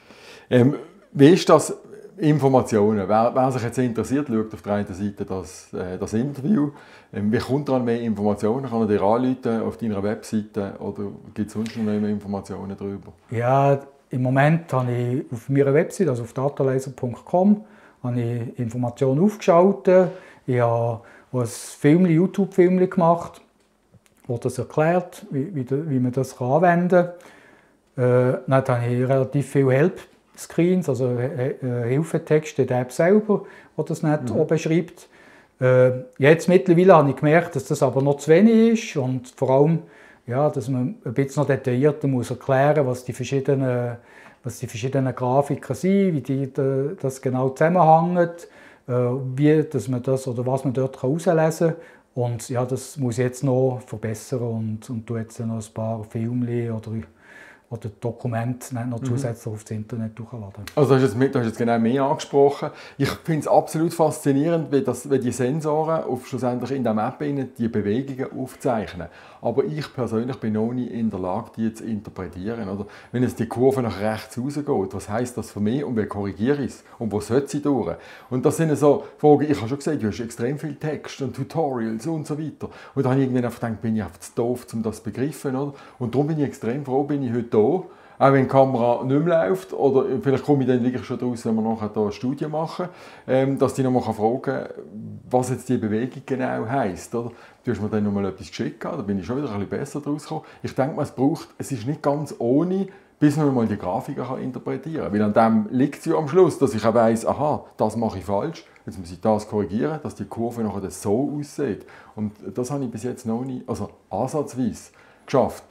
Speaker 1: Wie ist das? Informationen. Wer sich jetzt interessiert, schaut auf der einen Seite das Interview. Wie kommt er an mehr Informationen? Kann er dir anrufen auf deiner Webseite oder gibt es sonst noch mehr Informationen darüber?
Speaker 2: Ja, im Moment habe ich auf meiner Webseite, also auf datalaser.com, Informationen aufgeschaltet. Ich habe ein YouTube-Film gemacht, wo das erklärt, wie man das anwenden kann. Dann habe ich relativ viel Help-Screens, also Hilfetexte in der App selber, die das nicht auch beschreibt. Jetzt mittlerweile habe ich gemerkt, dass das aber noch zu wenig ist und vor allem, ja, dass man ein bisschen noch detaillierter muss erklären muss, was die verschiedenen Grafiken sind, wie das genau zusammenhängt, dass man das oder was man dort herauslesen kann. Und ja, das muss ich jetzt noch verbessern und tue jetzt noch ein paar Filme oder Dokumente noch zusätzlich aufs Internet hochladen.
Speaker 1: Also du hast jetzt genau mehr angesprochen. Ich finde es absolut faszinierend, wie die Sensoren schlussendlich in der App die Bewegungen aufzeichnen. Aber ich persönlich bin noch nie in der Lage, die zu interpretieren. Oder wenn jetzt die Kurve nach rechts rausgeht, was heisst das für mich und wie korrigiere ich es? Und wo sollte sie durch? Und das sind so Fragen, ich habe schon gesagt, du hast extrem viel Text und Tutorials und so weiter. Und da habe ich irgendwie einfach gedacht, bin ich einfach zu doof, um das zu begreifen. Oder? Und darum bin ich extrem froh, bin ich heute da. Auch wenn die Kamera nicht mehr läuft, oder vielleicht komme ich dann wirklich schon raus, wenn wir nachher hier eine Studie machen, dass ich noch mal fragen kann, was jetzt die Bewegung genau heisst. Oder? Du hast mir dann noch mal etwas geschickt, da bin ich schon wieder ein bisschen besser draus gekommen. Ich denke, es ist nicht ganz ohne, bis man mal die Grafiken interpretieren kann. Weil an dem liegt es ja am Schluss, dass ich auch weiss, aha, das mache ich falsch, jetzt muss ich das korrigieren, dass die Kurve nachher so aussieht. Und das habe ich bis jetzt noch nie, also ansatzweise geschafft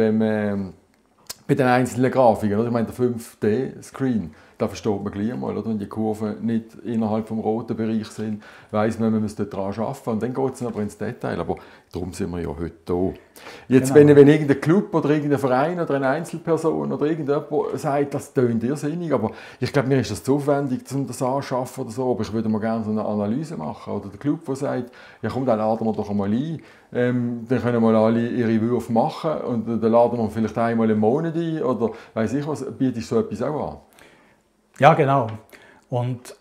Speaker 1: bei den einzelnen Grafiken. Ich meine, der 5D-Screen, da versteht man gleich mal, oder? Wenn die Kurven nicht innerhalb des roten Bereichs sind, weiss man muss dort daran arbeiten und dann geht es aber ins Detail. Aber darum sind wir ja heute hier. Jetzt, genau. wenn irgendein Club oder irgendein Verein oder eine Einzelperson oder irgendjemand sagt, das tönt irrsinnig, aber ich glaube, mir ist das zu aufwendig, um das anzuschaffen oder so, aber ich würde mal gerne so eine Analyse machen. Oder der Club, der sagt, ja komm, dann laden wir doch einmal ein, dann können mal alle ihre Würfe machen und dann laden wir vielleicht einmal im Monat ein oder weiss ich was, bietest du so etwas auch an?
Speaker 2: Ja, genau. Und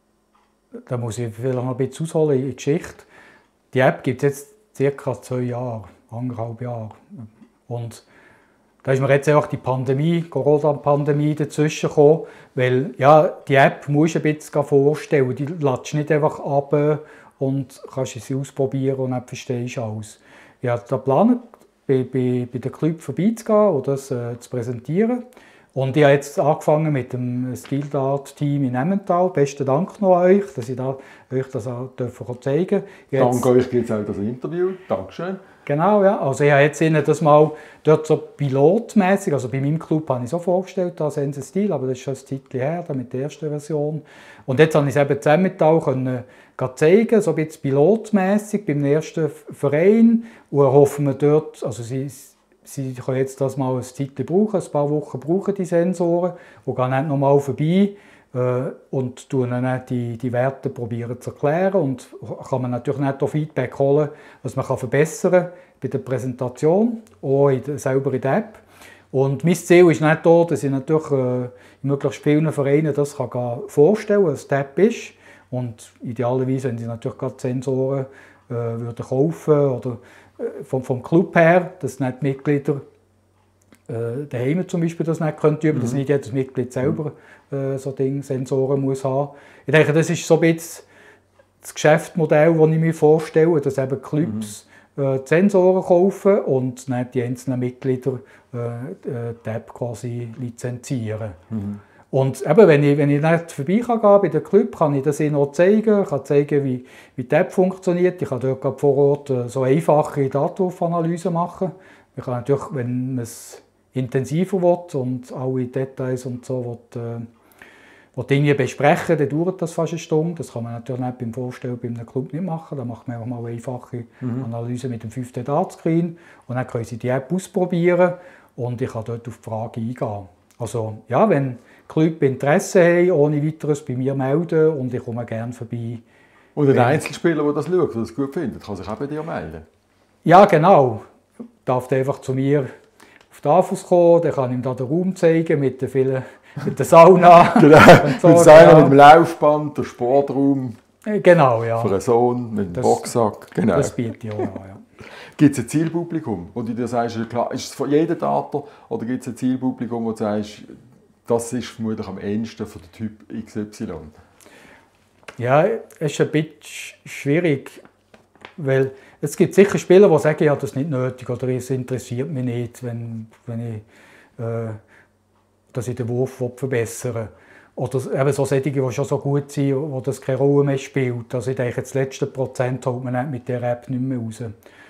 Speaker 2: da muss ich vielleicht noch ein bisschen ausholen in die Geschichte. Die App gibt es jetzt ca. 2 Jahre, 1,5 Jahre. Und da ist mir jetzt auch die Corona-Pandemie dazwischen gekommen, weil ja, die App musst du ein bisschen vorstellen. Die lädst nicht einfach ab und kannst sie ausprobieren und dann verstehst du alles. Ich habe da geplant, bei den Club vorbeizugehen und das zu präsentieren. Und ich habe jetzt angefangen mit dem Stilart-Team in Emmental. Besten Dank noch an euch, dass ich euch das auch zeigen durfte.
Speaker 1: Danke euch gibt es auch das Interview. Dankeschön.
Speaker 2: Genau, ja. Also ich habe jetzt Ihnen das mal dort so pilotmäßig, also bei meinem Club habe ich so vorgestellt, da Sense Stil, aber das ist schon ein Zeitchen her, mit der ersten Version. Und jetzt habe ich es eben zusammen zeigen, so ein bisschen pilotmäßig beim ersten Verein. Und hoffen wir dort, also Sie können jetzt das mal ein Zeitchen brauchen, ein paar Wochen brauchen die Sensoren und gehen nicht nochmal vorbei und dann die Werte probieren zu erklären und kann man natürlich nicht auch Feedback holen, was man verbessern kann bei der Präsentation, auch selber in der App. Und mein Ziel ist nicht da, dass ich natürlich in möglichst vielen Vereinen das vorstellen kann, was die App ist. Und idealerweise, wenn sie natürlich gerade Sensoren würden kaufen oder vom Club her, dass nicht die Mitglieder daheim zum Beispiel das nicht üben können, dass nicht jedes Mitglied selber so Sensoren muss haben. Ich denke, das ist so ein bisschen das Geschäftsmodell, das ich mir vorstelle, dass eben Clubs die Sensoren kaufen und nicht die einzelnen Mitglieder die App quasi lizenzieren. Und eben, wenn ich nicht vorbei kann bei den Club, kann ich das ihnen auch zeigen. Ich kann zeigen, wie die App funktioniert. Ich kann dort gerade vor Ort so einfache Datenanalysen machen. Ich kann natürlich, wenn man es intensiver will und alle Details und so will Dinge besprechen, dann dauert das fast eine Stunde. Das kann man natürlich nicht beim Vorstellen bei einem Club nicht machen. Da macht man auch mal eine einfache Analyse mit dem 5D-Dartscreen und dann können sie die App ausprobieren und ich kann dort auf die Frage eingehen. Also ja, wenn Club Interesse haben, ohne weiteres bei mir melden und ich komme gerne vorbei.
Speaker 1: Und ein Einzelspieler, der das schaut, der das gut findet, kann sich auch bei dir melden?
Speaker 2: Ja, genau. Darf einfach zu mir auf die Afus kommen, dann kann ich ihm da den Raum zeigen mit der Sauna.
Speaker 1: Genau,
Speaker 2: und so,
Speaker 1: mit der Sauna, mit dem Laufband, der Sportraum.
Speaker 2: Genau, ja.
Speaker 1: Für einen Sohn, mit dem Boxsack. Genau.
Speaker 2: Das biete ich auch an, ja.
Speaker 1: Gibt es ein Zielpublikum, wo du dir sagst, klar, ist es von jedem Dater, oder gibt es ein Zielpublikum, wo du sagst, das ist vermutlich am ehesten für den Typ XY?
Speaker 2: Ja, es ist ein bisschen schwierig, weil es gibt sicher Spieler, die sagen, ja, das ist nicht nötig oder es interessiert mich nicht, wenn ich, dass ich den Wurf verbessern will. Oder eben so solche, die schon so gut sind, wo das keine Rolle mehr spielt. Also ich denke, das letzte Prozent holt man mit der App nicht mehr raus.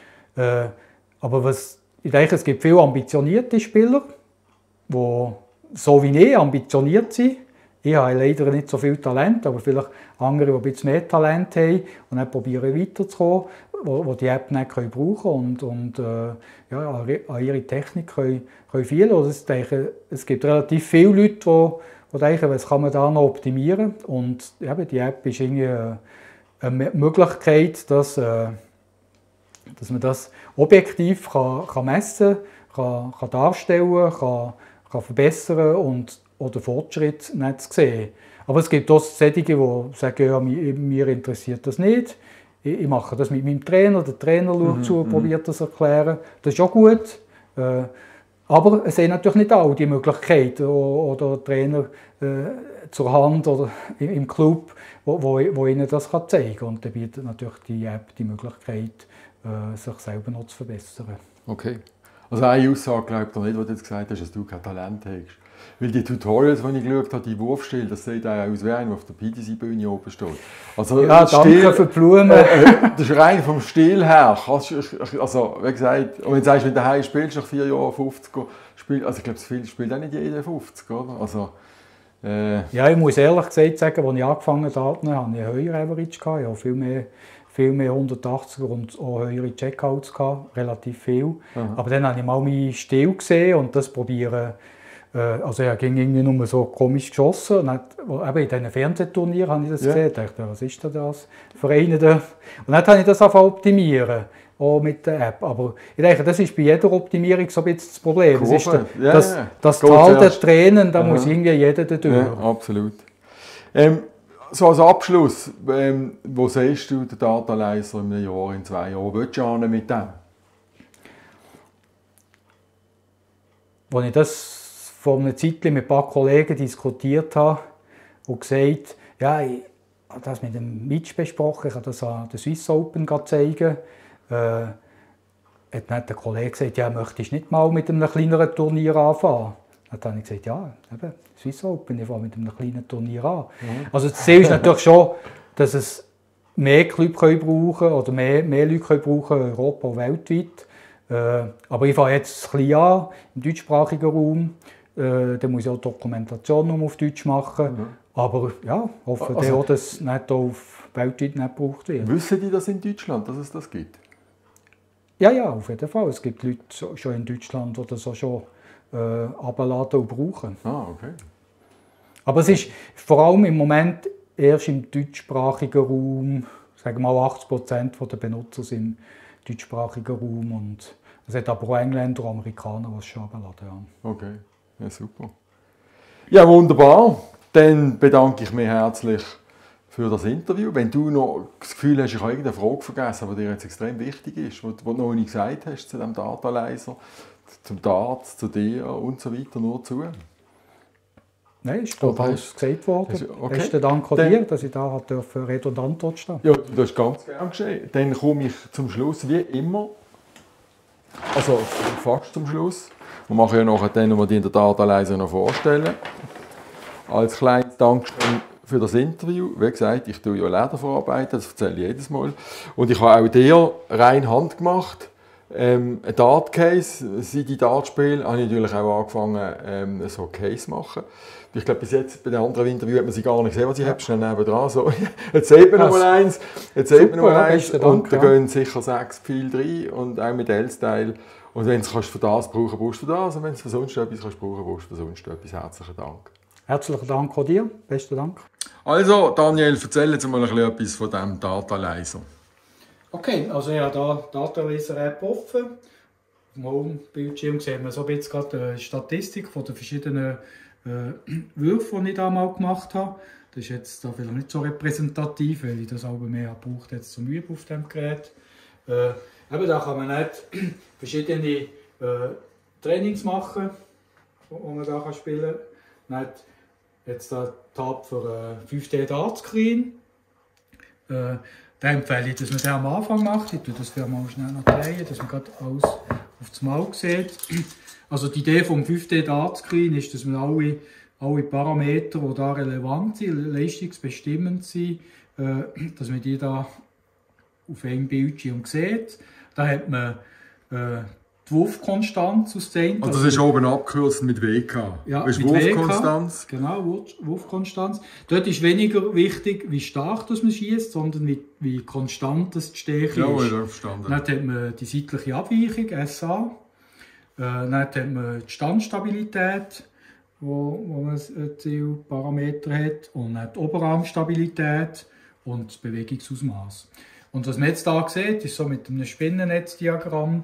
Speaker 2: Aber ich denke, es gibt viele ambitionierte Spieler, die so wie ich ambitioniert sind. Ich habe leider nicht so viel Talent, aber vielleicht andere, die ein bisschen mehr Talent haben und dann probieren weiterzukommen, die die App nicht brauchen können und ja, an ihre Technik können fehlen. Also ich denke, es gibt relativ viele Leute, die denken, was kann man da noch optimieren. Und eben, die App ist irgendwie eine Möglichkeit, dass man das objektiv kann messen kann, darstellen kann verbessern und oder Fortschritt nicht zu sehen. Aber es gibt auch solche, die sagen, ja, mir interessiert das nicht. Ich mache das mit meinem Trainer. Der Trainer schaut zu und probiert das zu erklären. Das ist auch gut. Aber es sind natürlich nicht alle die Möglichkeiten oder Trainer zur Hand oder im Club, wo ihnen das zeigen kann. Und dann bietet natürlich die App die Möglichkeit, sich selber noch zu verbessern.
Speaker 1: Okay. Also eine Aussage glaubt ihr nicht, was du jetzt gesagt hast, dass du kein Talent hast. Weil die Tutorials, die ich geschaut habe, die Wurfstelle, das sieht auch aus wie einer, der auf der PDC-Bühne oben steht. Also,
Speaker 2: ja, danke für die Blumen.
Speaker 1: Das ist rein vom Stil her. Also, wie gesagt, und wenn du sagst, wenn du daheim spielst, nach 4 Jahren 50, also ich glaube, das spielt auch nicht jeder 50, oder? Also,
Speaker 2: ja, ich muss ehrlich gesagt sagen, als ich angefangen habe, hatte ich einen höheren Average. Ich hatte viel mehr 180er und auch höhere Checkouts, relativ viel. Aha. Aber dann habe ich mal meinen Stil gesehen und das probieren. Also er ging irgendwie nur so komisch geschossen. Und eben in diesen Fernsehturnieren habe ich das gesehen. Ich dachte, was ist denn das für einen da? Und dann habe ich das angefangen optimieren, auch mit der App. Aber ich denke, das ist bei jeder Optimierung so ein bisschen das Problem. Es ist das Tal der Tränen, da muss irgendwie jeder durch.
Speaker 1: Ja, absolut. So als Abschluss, wo siehst du den Datalyzer in einem Jahr, in 2 Jahren? Wo willst du hin mit dem?
Speaker 2: Als ich das vor einer Zeit mit ein paar Kollegen diskutiert habe und gesagt, ja, ich habe das mit dem Mitch besprochen, ich habe das an der Swiss Open zeigen. Hat dann der Kollege gesagt, ja, möchtest du nicht mal mit einem kleineren Turnier anfangen? Dann habe ich gesagt, ja, eben, Swiss Open, ich fange mit einem kleinen Turnier an. Also das Ziel ist natürlich schon, dass es mehr Clubs brauchen können oder mehr Leute brauchen können, Europa und weltweit. Aber ich fange jetzt ein bisschen an, im deutschsprachigen Raum. Dann muss ich auch die Dokumentation noch auf Deutsch machen. Aber ja, hoffe auch, dass es nicht auf weltweit nicht gebraucht wird.
Speaker 1: Wissen die das in Deutschland, dass es das gibt?
Speaker 2: Ja, auf jeden Fall. Es gibt Leute schon in Deutschland, die das auch schon abladen und brauchen.
Speaker 1: Ah, okay.
Speaker 2: Aber es ist vor allem im Moment erst im deutschsprachigen Raum, sagen wir mal 80% der Benutzer sind im deutschsprachigen Raum. Und es hat aber auch Engländer und Amerikaner, die es schon abladen. Ja.
Speaker 1: Okay, ja, super. Ja, wunderbar. Dann bedanke ich mich herzlich für das Interview. Wenn du noch das Gefühl hast, ich habe irgendeine Frage vergessen, die dir jetzt extrem wichtig ist, die du noch nicht gesagt hast zu diesem Datalyzer, zum Darts, zu dir und so weiter, nur zu.
Speaker 2: Nein, ist glaube alles gesagt worden. Okay. Besten Dank an dir, dass ich da für Rede und Antwort stehen.
Speaker 1: Ja, das ist ganz gern geschehen. Dann komme ich zum Schluss, wie immer, also fast zum Schluss. Wir machen ja nachher dann, wenn wir die in der Datalyzer noch vorstellen. als kleines Dankeschön für das Interview. Wie gesagt, ich tue ja Leder verarbeiten, das erzähle ich jedes Mal. Und ich habe auch dir rein handgemacht. Ein Dart-Case, seit ich Dart spiele, habe ich natürlich auch angefangen, so ein Case zu machen. Ich glaube, bis jetzt bei den anderen Interviews hat man sie gar nicht gesehen, was ich habe. Schnell nebenan. So. Jetzt sieht man noch mal eins. Und da gehen sicher 6 Pfeile rein und auch mit L-Style. Und wenn du es für das brauchen, brauchst du das. Und wenn du es für sonst etwas brauchen brauchst du für sonst etwas. Herzlichen Dank.
Speaker 2: Herzlichen Dank auch dir. Besten Dank.
Speaker 1: Also, Daniel, erzähl jetzt mal etwas von diesem Datalaser.
Speaker 2: Okay, also ich habe hier die Datalaser-App offen. Auf dem Home-Bildschirm sehen wir so ein bisschen gerade die Statistik von den verschiedenen Würfen, die ich da mal gemacht habe. Das ist jetzt da vielleicht nicht so repräsentativ, weil ich das auch mehr brauche jetzt zum Üben auf dem Gerät. Eben, da kann man nicht verschiedene Trainings machen, die man da spielen kann. Nicht jetzt da Tab für 5D Dart Screen. Da empfehle ich, dass man den am Anfang macht. Ich tue das für mal schnell noch drehen, dass man gerade alles auf das Mal sieht. Also die Idee vom 5D Dart Screen ist, dass man alle Parameter, die da relevant sind, leistungsbestimmend sind, dass man die da auf einem Bildschirm sieht. Da hat man die Wurfkonstanz aus dem.
Speaker 1: Also das ist oben abgekürzt mit WK.
Speaker 2: Ja,
Speaker 1: das ist
Speaker 2: mit
Speaker 1: Wurfkonstanz.
Speaker 2: WK, genau, Wurfkonstanz. Dort ist weniger wichtig, wie stark das man schießt, sondern wie konstant das die Stärke ist.
Speaker 1: Ja, ich habe verstanden.
Speaker 2: Dann hat man die seitliche Abweichung, SA. Dann hat man die Standstabilität, wo man Zielparameter hat. Und dann die Oberarmstabilität und das Bewegungsausmaß. Und was man jetzt hier sieht, ist so mit einem Spinnennetzdiagramm,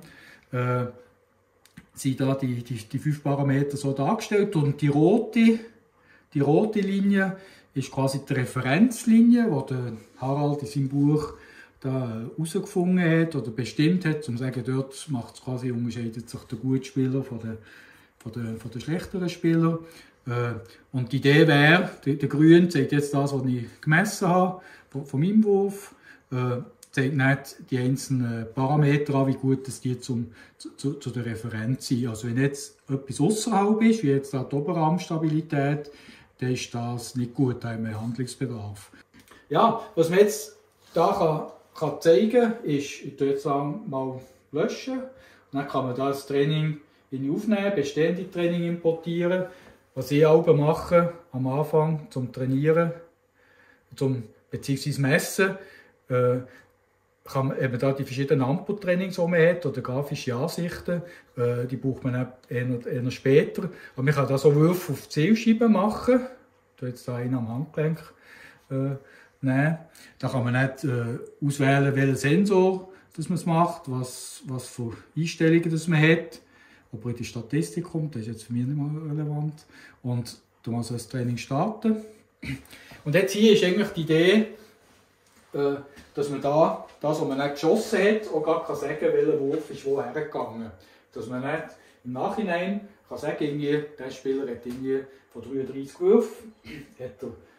Speaker 2: sind da die 5 Parameter so dargestellt. Und die rote Linie ist quasi die Referenzlinie, die der Harald in seinem Buch herausgefunden hat oder bestimmt hat, um zu sagen, dort macht es quasi, unterscheidet sich der gute Spieler von den schlechteren Spielern. Und die Idee wäre, der Grün zeigt jetzt das, was ich gemessen habe, von meinem Wurf, zeigt nicht die einzelnen Parameter an, wie gut das die zu der Referenz sind. Also wenn jetzt etwas außerhalb ist, wie jetzt die Oberarmstabilität, dann ist das nicht gut, da haben wir Handlungsbedarf. Ja, was man jetzt da kann zeigen kann, ist, ich tue jetzt mal löschen. Und dann kann man das Training aufnehmen, bestehende Training importieren. Was ich auch mache am Anfang zum Trainieren, beziehungsweise Messen, kann man eben da die verschiedenen Ampeltrainings, die man hat, oder grafische Ansichten, die braucht man eher später. Aber man kann da so Würfe auf die Zielscheibe machen. Ich tue jetzt da einen am Handgelenk nehmen. Da kann man nicht auswählen, welchen Sensor das man macht, was für Einstellungen das man hat. Ob er in die Statistik kommt, das ist jetzt für mich nicht mehr relevant. Und da muss das Training starten. Und jetzt hier ist eigentlich die Idee, dass man da, das, was man nicht geschossen hat, auch gar sagen kann, welcher Wurf ist woher gegangen. Dass man nicht im Nachhinein kann sagen, irgendwie, der Spieler hat irgendwie von 33 Würfen, hat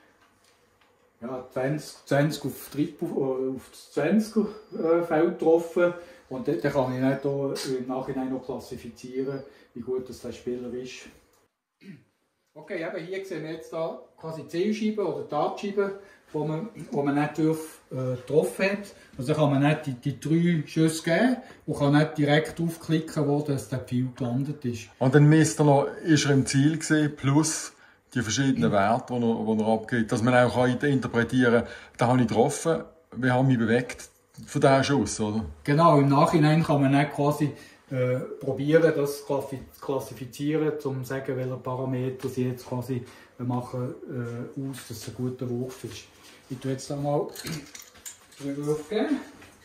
Speaker 2: er 20 auf das 20er Feld getroffen. Und dann kann ich nicht im Nachhinein noch klassifizieren, wie gut das der Spieler ist. Okay, eben hier sehen wir jetzt da quasi die Zielscheibe oder die Dartscheibe, wo man nicht getroffen hat. Also kann man nicht die 3 Schüsse geben und kann nicht direkt aufklicken, wo das der Pfeil gelandet ist.
Speaker 1: Und dann misst er noch, ist er im Ziel gewesen, plus die verschiedenen Werte, die er abgibt, dass man auch interpretieren kann, da habe ich getroffen, wie habe ich mich bewegt von diesem Schuss, oder? Genau,
Speaker 2: im Nachhinein kann man nicht quasi probieren, das zu klassifizieren, um zu sagen, welche Parameter sie jetzt quasi machen aus, dass es ein guter Wurf ist. Ich tue jetzt mal 3 Würfe geben.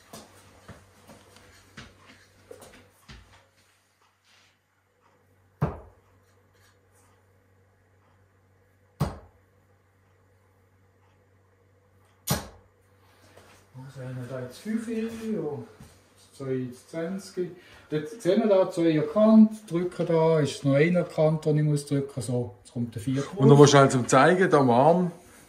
Speaker 2: Also haben wir da jetzt 5 und 2 20. Jetzt sehen wir da 2 erkannt, drücken da, ist noch 1 erkannt, den ich drücken muss. So, jetzt kommt der 4.
Speaker 1: Und dann musst du halt zum Zeigen, am Arm,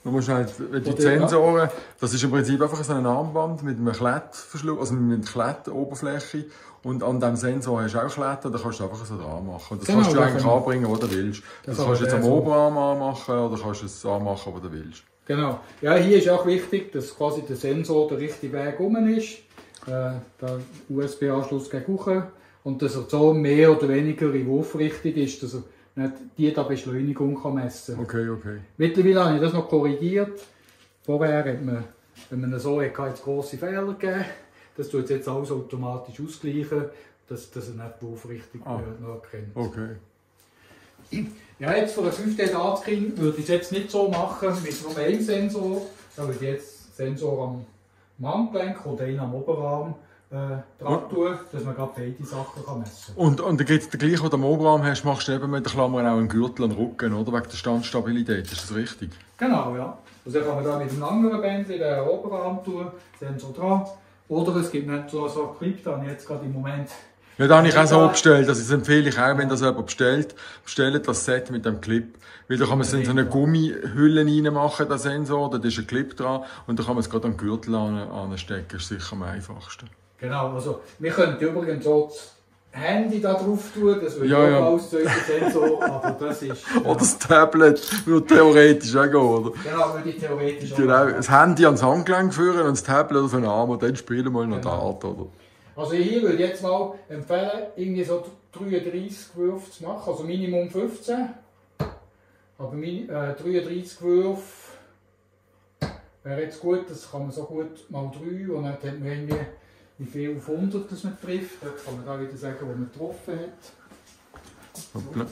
Speaker 1: Du musst halt, die Sensoren, das ist im Prinzip einfach so ein Armband mit einem Klettverschluss, also mit einer Klettoberfläche. Und an diesem Sensor hast du auch Kletter, da kannst du einfach so dran machen. Und das kannst du eigentlich anbringen, wo du willst. Das kannst du jetzt am Oberarm anmachen oder kannst du es anmachen, wo du willst.
Speaker 2: Genau. Ja, hier ist auch wichtig, dass quasi der Sensor der richtige Weg rum ist. Der USB-Anschluss geht hoch. Und dass er so mehr oder weniger in Wurfrichtung ist, dass er nicht die Beschleunigung messen kann.
Speaker 1: Okay, okay.
Speaker 2: Mittlerweile habe ich das noch korrigiert. Vorher hat man, wenn man so hat es grosse Fehler gegeben. Das tut jetzt alles automatisch ausgleichen, dass er nicht die Wurfrichtung noch erkennt.
Speaker 1: Okay.
Speaker 2: Ja, jetzt für ein 5D-Touchscreen würde ich es jetzt nicht so machen mit nur einem Sensor. Da würde ich jetzt Sensor am Handgelenk oder einen am Oberarm dran tun, dass man gerade beide Sachen messen kann.
Speaker 1: Und dann gibt es den gleichen, den du am Oberarm hast, machst du eben mit der Klammer auch einen Gürtel und Rücken, oder? Wegen der Standstabilität, ist das richtig?
Speaker 2: Genau, ja. Also dann kann man da mit einem anderen Bändchen den Oberarm tun, Sensor dran. Oder es gibt nicht so einen Clip, den ich jetzt gerade im Moment.
Speaker 1: Ja, da habe ich auch so bestellt. Also das empfehle ich auch, wenn das jemand bestellt das Set mit dem Clip. Weil da kann man es in so eine Gummihülle reinmachen, den Sensor, da ist ein Clip dran und da kann man es gerade an den Gürtel anstecken. Das ist sicher am einfachsten.
Speaker 2: Genau, also wir können übrigens so das Handy da drauf tun, das würde
Speaker 1: ja,
Speaker 2: auch als zweiter Sensor, aber das ist...
Speaker 1: Oder das Tablet würde theoretisch auch gehen, oder?
Speaker 2: Genau, würde ich theoretisch auch
Speaker 1: genau, das Handy ans Handgelenk führen und das Tablet auf den Arm und dann spielen wir mal noch Dart, oder?
Speaker 2: Also hier würde ich jetzt mal empfehlen, irgendwie so 33 Würfe zu machen, also Minimum 15. Aber 33 Würfe wäre jetzt gut, das kann man so gut mal 3 und dann hat man irgendwie wie viel auf 100 das man trifft. Dort kann man da wieder sagen, wo man getroffen hat.
Speaker 1: Hoppla.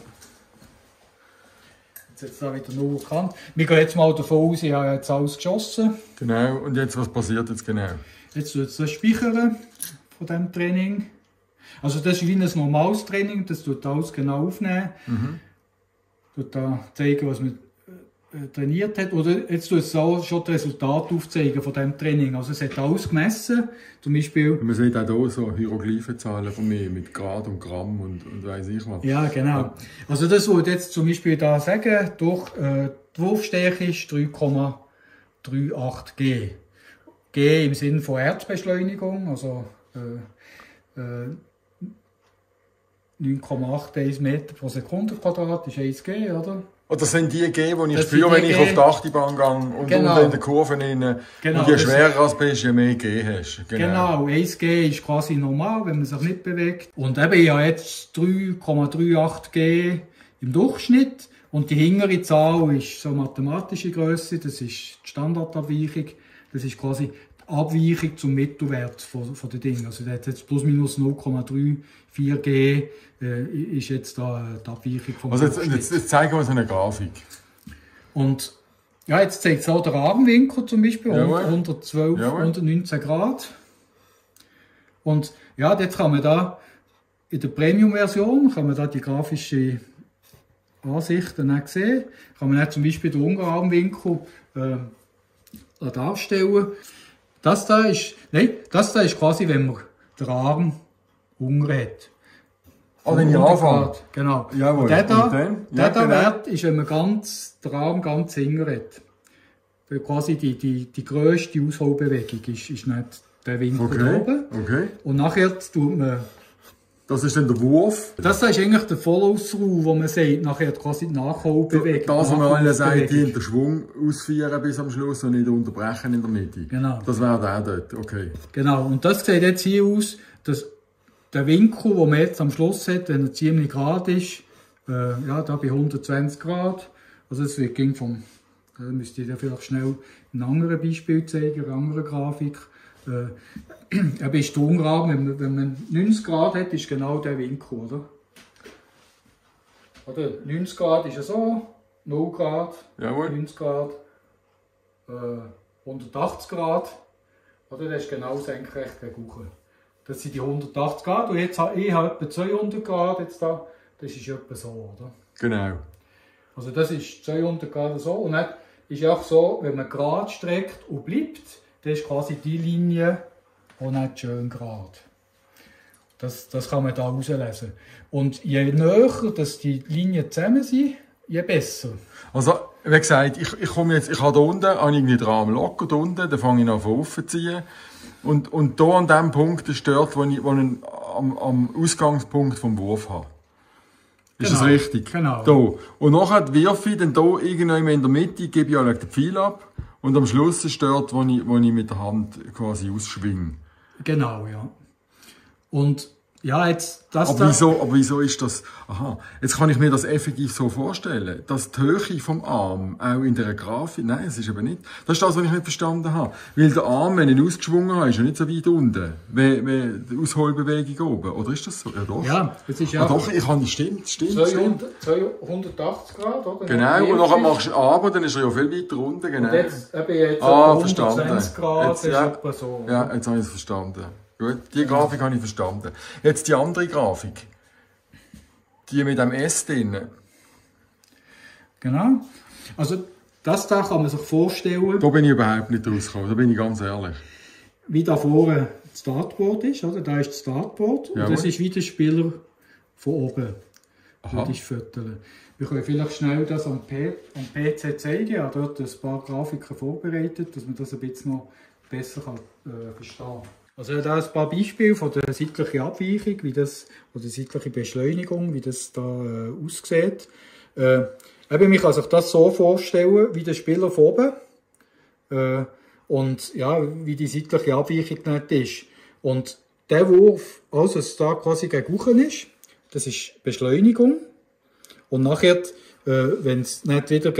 Speaker 2: Jetzt da wieder nur bekannt. Wir gehen jetzt mal davon aus, ich habe jetzt alles geschossen.
Speaker 1: Genau, und jetzt, was passiert jetzt genau?
Speaker 2: Jetzt wird es das Speichern von diesem Training. Also das ist wie ein normales Training, das tut alles genau aufnehmen. Tut da zeigen, was man trainiert hat. Oder jetzt tut es auch schon das Resultat aufzeigen von diesem Training. Also es hat alles gemessen. Zum Beispiel...
Speaker 1: Man sieht auch hier so Hieroglyphenzahlen von mir mit Grad und Gramm und weiss ich was.
Speaker 2: Ja, genau. Ja. Also das würde jetzt zum Beispiel da sagen, durch die Wurfstärke ist 3,38 G. G im Sinne von Erzbeschleunigung, also 9,81 Meter pro Sekunde Quadrat ist 1 G, oder?
Speaker 1: Und das sind die G, die ich spüre, wenn ich auf die Achterbahn gehe und in den Kurven rein.
Speaker 2: Genau,
Speaker 1: und je schwerer du bist, je mehr G hast.
Speaker 2: Genau, 1 G ist quasi normal, wenn man sich nicht bewegt. Und eben, ich habe jetzt 3,38 G im Durchschnitt. Und die hintere Zahl ist so mathematische Größe, das ist die Standardabweichung. Das ist quasi die Abweichung zum Mittelwert von den Dingen. Also der hat jetzt plus minus 0,34 G ist jetzt da die Abweichung vom
Speaker 1: Also jetzt zeigen wir uns eine Grafik.
Speaker 2: Und ja, jetzt zeigt es auch der Armwinkel zum Beispiel, 112, 119 Grad. Und ja, jetzt kann man da in der Premium-Version die grafische Ansicht dann sehen. Kann man zum Beispiel den Unterarmwinkel darstellen. Das da ist quasi, wenn man den Arm unten hat.
Speaker 1: Oh, wenn ich anfange?
Speaker 2: Genau.
Speaker 1: Jawohl.
Speaker 2: Der Wert ist, wenn man den Arm ganz hinten hat. Weil quasi die grösste Ausholbewegung ist nicht der Winkel da oben.
Speaker 1: Okay.
Speaker 2: Und nachher tut man...
Speaker 1: Das ist dann der Wurf.
Speaker 2: Das ist eigentlich der Follow-through, wo man sagt, nachher quasi die Nachholbewegung.
Speaker 1: Das, was man alle sagt, den Schwung ausführen bis am Schluss und nicht unterbrechen in der Mitte.
Speaker 2: Genau.
Speaker 1: Das wäre der dort, okay.
Speaker 2: Genau, und das sieht jetzt hier aus, dass der Winkel, den man jetzt am Schluss hat, wenn er ziemlich gerade ist, ja, da bei 120 Grad, also es ging vom, da müsste ich dir vielleicht schnell ein anderes Beispiel zeigen, eine andere Grafik. Aber ist der Unterarm, wenn man 90 Grad hat, ist genau der Winkel, oder? Oder 90 Grad ist ja so, 0 Grad,
Speaker 1: Jawohl.
Speaker 2: 90 Grad, 180 Grad, oder? Das ist genau senkrecht gegen hoch. Das sind die 180 Grad und jetzt habe ich etwa 200 Grad, jetzt da, das ist etwa so, oder?
Speaker 1: Genau.
Speaker 2: Also das ist 200 Grad so und dann ist auch so, wenn man gerade streckt und bleibt, das ist quasi die Linie und nicht schön gerade. Das kann man da herauslesen. Und je näher dass die Linien zusammen sind, je besser.
Speaker 1: Also wie gesagt, ich komme jetzt, ich habe da unten, habe irgendwie den Rahmen locker da unten, dann fange ich an aufzuziehen. Und da an dem Punkt ist dort, wo ich am Ausgangspunkt vom Wurf habe. Ist das richtig?
Speaker 2: Genau.
Speaker 1: Da. Und nachher wirf ich dann da irgendwann in der Mitte, gebe ich auch den Pfeil ab. Und am Schluss ist dort, wo ich mit der Hand quasi ausschwinge.
Speaker 2: Genau, ja. Und ja, jetzt das
Speaker 1: aber wieso ist das? Aha, jetzt kann ich mir das effektiv so vorstellen, dass die Höhe vom Arm auch in der Grafik, nein, es ist aber nicht. Das ist das, was ich nicht verstanden habe. Weil der Arm, wenn ich ihn ausgeschwungen habe, ist ja nicht so weit unten, wie die Ausholbewegung oben. Oder ist das so? Ja, doch.
Speaker 2: Ja, das ist ja.
Speaker 1: Doch, ich habe, stimmt.
Speaker 2: 280 Grad, oder?
Speaker 1: Genau, und nachher machst du aber, dann ist er ja viel weiter unten, genau.
Speaker 2: Und jetzt 120
Speaker 1: verstanden.
Speaker 2: Grad,
Speaker 1: jetzt,
Speaker 2: ist etwa so.
Speaker 1: Ja, jetzt habe ich es verstanden. Gut, die Grafik habe ich verstanden. Jetzt die andere Grafik. Die mit dem S drin.
Speaker 2: Genau. Also, das da kann man sich vorstellen.
Speaker 1: Da bin ich überhaupt nicht rausgekommen, da bin ich ganz ehrlich.
Speaker 2: Wie da vorne das Startboard ist, oder? Da ist das Startboard. Und das ist wie der Spieler von oben. Würde ich füttern. Wir können vielleicht schnell das am PC zeigen. Ich habe dort ein paar Grafiken vorbereitet, dass man das ein bisschen noch besser verstehen kann. Also ich habe da ein paar Beispiele von der seitlichen Abweichung, wie das, oder seitliche Beschleunigung, wie das da aussieht. Man kann sich das so vorstellen, wie der Spieler von oben und ja, wie die seitliche Abweichung nicht ist. Und der Wurf, also es da quasi gegen Uchen ist, das ist Beschleunigung. Und nachher, wenn es nicht wieder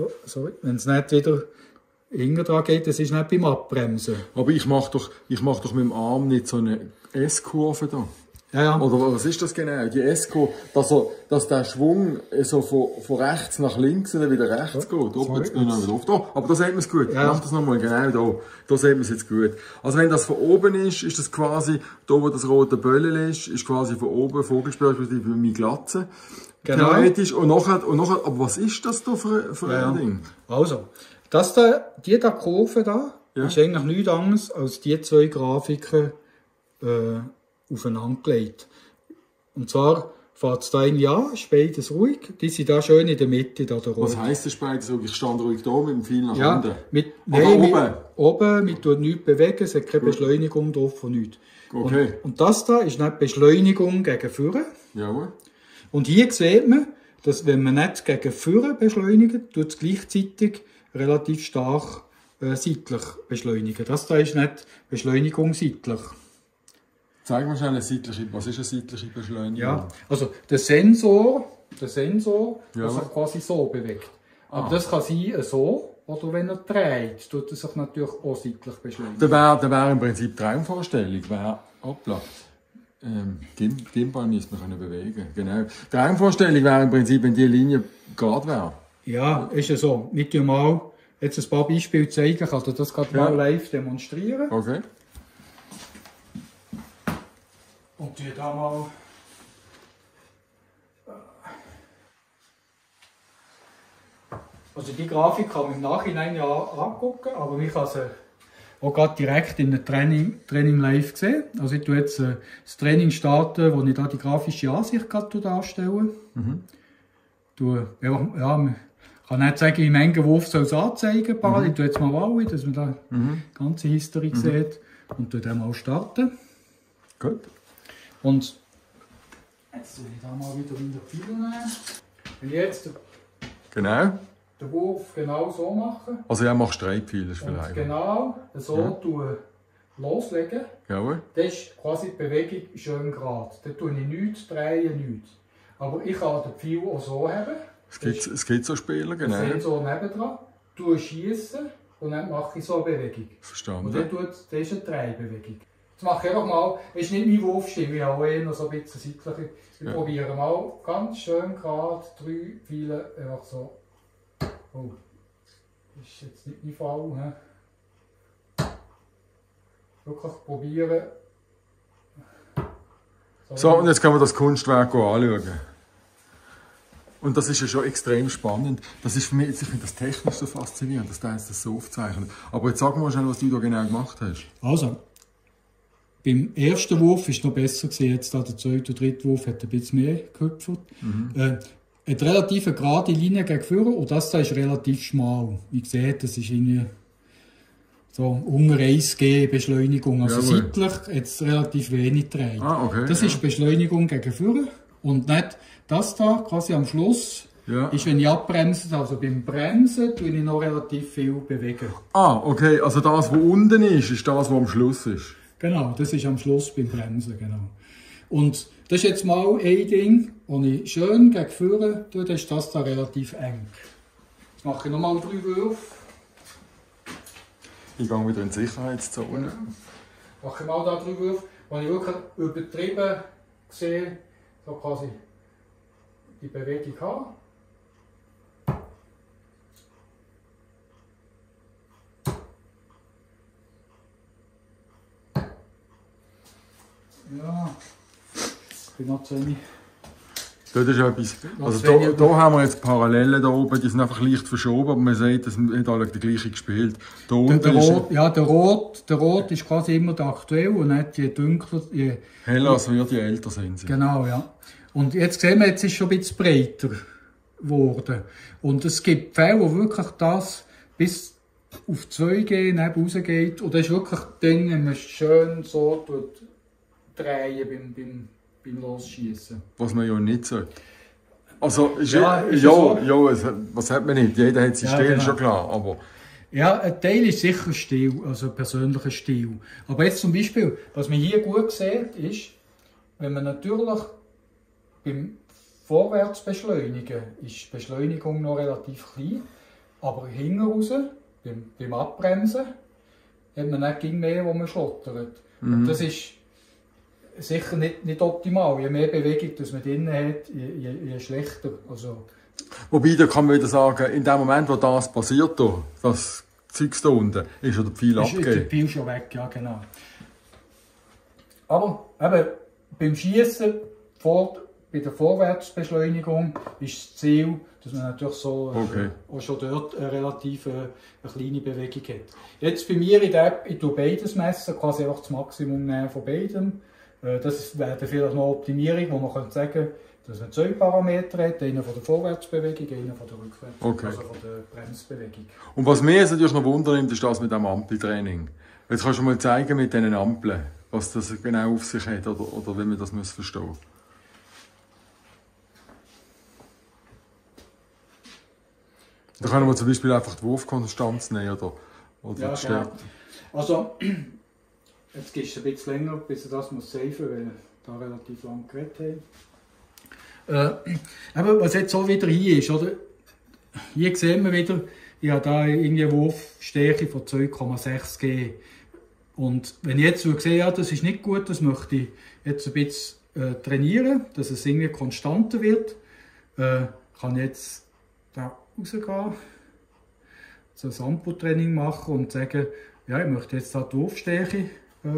Speaker 2: hinten dran geht, das ist nicht beim Abbremsen.
Speaker 1: Aber ich mach doch mit dem Arm nicht so eine S-Kurve da.
Speaker 2: Ja.
Speaker 1: Oder was ist das genau? Die S-Kurve, dass der Schwung so von rechts nach links und dann wieder rechts geht. Aber da sieht man es gut. Ja. Mach das nochmal, genau da. Da sieht man es jetzt gut. Also wenn das von oben ist das quasi, da wo das rote Böllchen ist quasi von oben Vogelspieler, respektive meine Glatze.
Speaker 2: Genau.
Speaker 1: Theoretisch. Und nachher, aber was ist das da für ein Ding?
Speaker 2: Also. Die Kurve da ist eigentlich nichts anderes als die zwei Grafiken aufeinander gelegt. Und zwar fährt es da irgendwie an, ist beides ruhig. Die sind da schön in der Mitte. Da
Speaker 1: was heisst das beides ruhig? Ich stand ruhig da mit dem Pfeil nach unten?
Speaker 2: Oben, man tut nichts bewegen, es hat keine Beschleunigung drauf von nichts.
Speaker 1: Okay.
Speaker 2: Und das da ist nicht Beschleunigung gegen vorne.
Speaker 1: Jawohl.
Speaker 2: Und hier sieht man, dass wenn man nicht gegen vorne beschleunigt, tut es gleichzeitig relativ stark seitlich beschleunigen. Das da ist nicht Beschleunigung seitlich.
Speaker 1: Zeig mir schnell was ist eine seitliche Beschleunigung?
Speaker 2: Ja, also der Sensor, der sich quasi so bewegt. Aber das kann sein so, oder wenn er dreht, tut er sich natürlich auch seitlich beschleunigen.
Speaker 1: Da wär im Prinzip Traumvorstellung, Gimbal müsste man bewegen. Genau. Traumvorstellung wäre im Prinzip, wenn die Linie gerade wäre.
Speaker 2: Ja, ist ja so. Nicht mal jetzt ein paar Beispiele zeigen, kann ich das gerade mal live demonstrieren.
Speaker 1: Okay.
Speaker 2: Und hier da mal. Also die Grafik kann man im Nachhinein ja angucken, aber ich kann sie auch gerade direkt in einem Training live sehen. Also ich tue jetzt das Training starten, wo ich da die grafische Ansicht gerade darstelle. Ich kann nicht sagen, im engen Wurf soll es anzeigen. Ich tue jetzt mal alle, dass man da die ganze Historie sieht. Und tue dann mal starten.
Speaker 1: Gut.
Speaker 2: Und jetzt tue ich da mal wieder den Pfeil nehmen. Wenn ich jetzt den Wurf genau so mache.
Speaker 1: Also ja, mach Streitpfeil, ist vielleicht.
Speaker 2: Genau so loslegen.
Speaker 1: Jawohl.
Speaker 2: Das ist quasi die Bewegung schön gerade. Da tue ich nichts, drehe nichts. Aber ich kann den Pfeil auch so haben.
Speaker 1: Es gibt so Spieler, genau.
Speaker 2: Ich sehe so nebendran, schießen und dann mache ich so eine Bewegung.
Speaker 1: Verstanden.
Speaker 2: Und das ist eine Drehbewegung. Jetzt mache ich einfach mal, das ist nicht mein Wurfstil, ich habe eher noch so ein bisschen seitliche. Wir probieren mal ganz schön gerade 3 Pfeile einfach so. Oh, das ist jetzt nicht mein Fall. Wirklich probieren.
Speaker 1: So, und jetzt können wir das Kunstwerk anschauen. Und das ist ja schon extrem spannend. Das ist für mich, ich finde das technisch so faszinierend, dass der jetzt das so aufzeichnet. Aber jetzt sag mal schnell, was du da genau gemacht hast.
Speaker 2: Also, beim ersten Wurf war es noch besser gewesen. Jetzt da der zweite und dritte Wurf hat ein bisschen mehr gehüpft. hat relativ eine gerade Linie gegen vorne und das da ist relativ schmal. Wie gesagt, das ist irgendwie so unter 1G Beschleunigung. Also seitlich hat es relativ wenig Dreh.
Speaker 1: Okay,
Speaker 2: das ist Beschleunigung gegen vorne und nicht das da quasi am Schluss. Ist, wenn ich abbremse, also beim Bremsen tue ich noch relativ viel bewegen.
Speaker 1: Okay, also das, was unten ist das, was am Schluss ist?
Speaker 2: Genau, das ist am Schluss beim Bremsen, genau. Und das ist jetzt mal ein Ding, das ich schön gegen vorne tue, dann ist das da relativ eng. Jetzt mache ich nochmal 3 Würfe.
Speaker 1: Ich gehe wieder in die Sicherheitszone.
Speaker 2: Mache ich mal da 3 Würfe, wo ich wirklich übertrieben sehe, so quasi die Bewegung habe. Ja, ich bin noch zu wenig.
Speaker 1: Das ist etwas. Also da haben wir jetzt Parallelen da oben, die sind einfach leicht verschoben, aber man sieht, dass nicht alle die gleiche gespielt. Da
Speaker 2: der Rot ist quasi immer der aktuell und nicht je dunkler, je
Speaker 1: heller es wird, je älter sind sie.
Speaker 2: Genau, ja. Und jetzt sehen wir, jetzt ist es schon ein bisschen breiter geworden. Und es gibt Fälle, wo wirklich das bis auf 2G neben rausgeht. Und das ist wirklich dann, wenn man schön so drehen beim Losschießen.
Speaker 1: Was man ja nicht sollte. Also, was hat man nicht? Jeder hat seinen Stil, genau. Schon klar. Aber
Speaker 2: ja, ein Teil ist sicher Stil, also ein persönlicher Stil. Aber jetzt zum Beispiel, was man hier gut sieht, ist, wenn man natürlich beim Vorwärtsbeschleunigen ist die Beschleunigung noch relativ klein, aber hinten raus, beim Abbremsen, hat man nicht mehr, wo man schlottert. Und das ist sicher nicht optimal. Je mehr Bewegung das man drin hat, je schlechter. Also,
Speaker 1: wobei, da kann man wieder sagen, in dem Moment, wo das passiert, das Zeugs da unten, ist schon der Pfeil abgegeben.
Speaker 2: Ist der Pfeil schon weg, ja genau. Aber eben, beim Schießen, bei der Vorwärtsbeschleunigung, ist das Ziel, dass man natürlich so auch schon dort eine relativ eine kleine Bewegung hat. Jetzt bei mir in der App, ich tue beides messen, quasi einfach das Maximum nehmen von beidem. Das wäre vielleicht noch eine Optimierung, wo man könnte sagen, dass man 2 Parameter hat, einen von der Vorwärtsbewegung, einen von der Rückwärts, also von der Bremsbewegung.
Speaker 1: Und was mir jetzt natürlich noch wundernimmt, ist das mit dem Ampeltraining. Jetzt kannst du mal zeigen mit diesen Ampeln, was das genau auf sich hat oder wie man das verstehen muss. Da können wir zum Beispiel einfach die Wurfkonstanz nehmen oder
Speaker 2: ja, die Stärke. Also, jetzt geht es ein bisschen länger, bis er das muss safen, weil wir da relativ lange geredet haben. Aber was jetzt so wieder hier ist, oder? Hier sehen wir wieder, ich habe da irgendwie eine Wurfstärke von 2,6 G. Und wenn ich jetzt sehe, ja, das ist nicht gut, das möchte ich jetzt ein bisschen trainieren, dass es irgendwie konstanter wird, kann ich jetzt da rausgehen, so ein Sampo-Training machen und sagen, ja, ich möchte jetzt da die Wurfstärke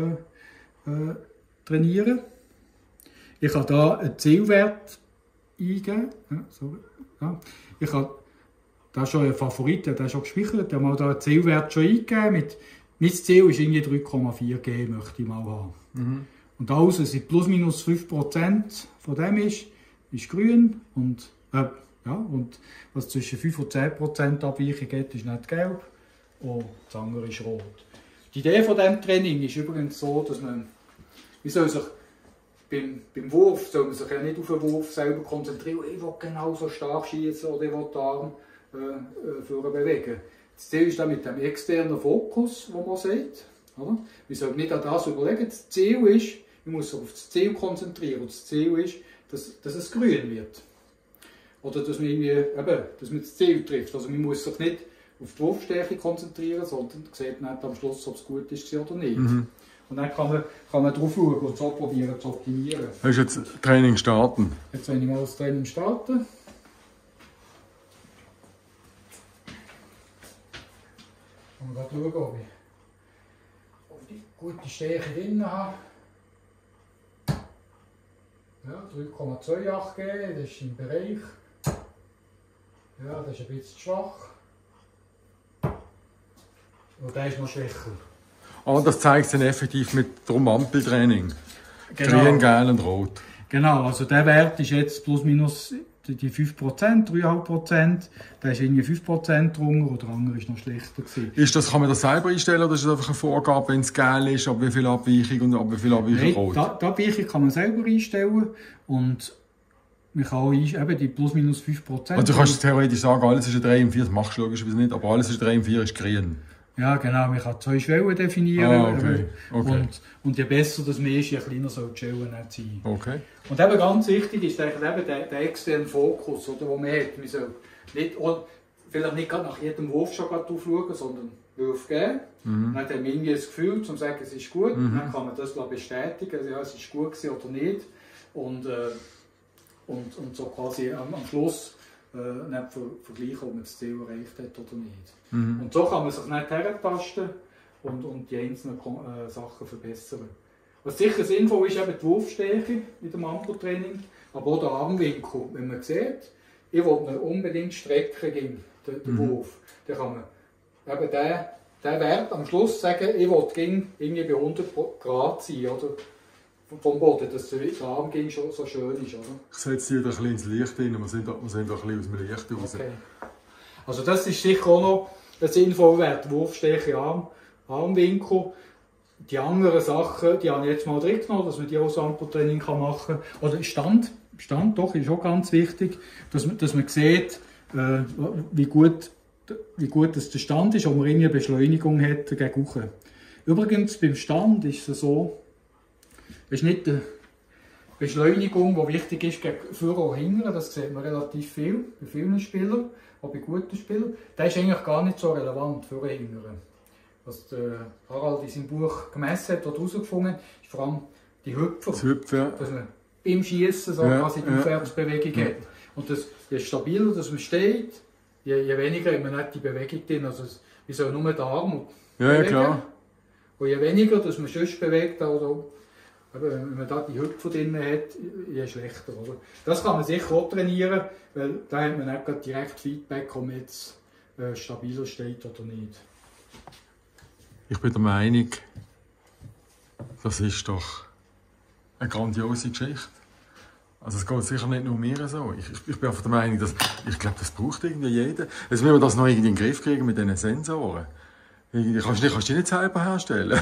Speaker 2: trainieren. Ich kann da einen Zielwert eingeben. Ich habe da schon einen Favorit, der schon gespeichert, der habe da einen Zielwert schon eingegeben. Mein Ziel ist irgendwie 3,4 G, möchte ich mal haben. Und alles, was plus minus 5% von dem ist grün und und was zwischen 5 und 10% Abweichung hat, ist nicht gelb und das andere ist rot. Die Idee von diesem Training ist übrigens so, dass man beim Wurf soll man sich ja nicht auf den Wurf selber konzentrieren, ich will genau so stark schießen oder ich will den Arm bewegen. Das Ziel ist dann mit dem externen Fokus, den man sieht. Oder? Wir sollten nicht an das überlegen. Das Ziel ist, man muss sich auf das Ziel konzentrieren. Und das Ziel ist, dass es grün wird. Oder dass man das Ziel trifft. Also man muss sich nicht auf die Wurfstärke konzentrieren, sondern sieht nicht am Schluss, ob es gut ist oder nicht. Und dann kann man darauf schauen und so probieren zu optimieren.
Speaker 1: Willst du jetzt Training starten?
Speaker 2: Jetzt will ich mal das Training starten. Und wir schauen, ob ich die gute Stärke drin habe. Ja, 3,28 G, das ist im Bereich. Ja, das ist ein bisschen schwach. Und der ist noch schwächer.
Speaker 1: Das zeigt es dann effektiv mit dem Ampeltraining.
Speaker 2: Genau.
Speaker 1: Grün, gelb und rot.
Speaker 2: Genau, also der Wert ist jetzt plus minus die 5%, 3,5%, der ist irgendwie 5% drunter und der andere ist noch schlechter gewesen.
Speaker 1: Kann man das selber einstellen oder ist das einfach eine Vorgabe, wenn es gel ist, ab wie viel Abweichung und ab wie viel Abweichung rot?
Speaker 2: Die Abweichung kann man selber einstellen und man kann auch eben die plus minus 5%.
Speaker 1: Also du kannst theoretisch sagen, alles ist ein 3 und 4, das machst du logischerweise nicht, aber alles ist ein 3 und 4 ist grün.
Speaker 2: Ja, genau, man kann 2 Schwellen definieren.
Speaker 1: Okay.
Speaker 2: Und je besser das mehr ist, je kleiner soll die Schwelle nicht sein.
Speaker 1: Okay.
Speaker 2: Und eben ganz wichtig ist eigentlich eben der externe Fokus, oder, den man hat. Man soll nicht, vielleicht nicht gerade nach jedem Wurf schon aufschauen, sondern Wurf geben. Dann hat man irgendwie das Gefühl, um zu sagen, es ist gut. Dann kann man das bestätigen, also, ja, es ist gut gewesen oder nicht. Und so quasi am Schluss nicht vergleichen, ob man das Ziel erreicht hat oder nicht. Und so kann man sich nicht herentasten und die einzelnen Sachen verbessern. Was sicher sinnvoll ist, eben die Wurfstärke mit dem Ambo-Training, aber auch der Armwinkel. Wenn man sieht, ich will ihn unbedingt strecken, den Wurf, dann kann man eben den Wert am Schluss sagen, ich will irgendwie bei 100 Grad sein, oder? Vom Boden, dass der Arm schon so schön ist. Oder?
Speaker 1: Ich setze hier ein bisschen ins Licht hin, wir sind da ein bisschen aus dem Licht raus.
Speaker 2: Okay. Also das ist sicher auch noch ein sinnvoller Wert, Wurfstärke, Armwinkel. Die anderen Sachen, die habe ich jetzt mal drin genommen, dass man die auch Sample-Training machen kann. Oder Stand doch, ist auch ganz wichtig, dass man sieht, wie gut das der Stand ist, ob man eine Beschleunigung hat gegen hoch. Übrigens, beim Stand ist es so, es ist nicht die Beschleunigung, die wichtig ist, gegen Führer und Hinten. Das sieht man relativ viel bei vielen Spielern, auch bei guten Spielern. Das ist eigentlich gar nicht so relevant für den Hinteren. Was Harald in seinem Buch gemessen hat oder herausgefunden hat, ist vor allem die Hüpfer. Das Hüpfen, ja. Dass man beim Schießen so quasi die Aufwärtsbewegung hat. Und je stabiler dass man steht, je weniger hat man nicht die Bewegung drin. Also wie soll nur der Arm bewegen. Klar. Und je weniger dass man sonst bewegt, oder wenn man da die Hüpfer drin hat, je schlechter. Oder? Das kann man sicher auch trainieren, weil da hat man nicht direkt Feedback, ob man jetzt stabiler steht oder nicht.
Speaker 1: Ich bin der Meinung, das ist doch eine grandiose Geschichte. Also es geht sicher nicht nur mir so. Ich bin einfach der Meinung, ich glaube, das braucht irgendwie jeder. Jetzt müssen wir das noch irgendwie in den Griff kriegen mit diesen Sensoren. Kannst du die nicht selber herstellen?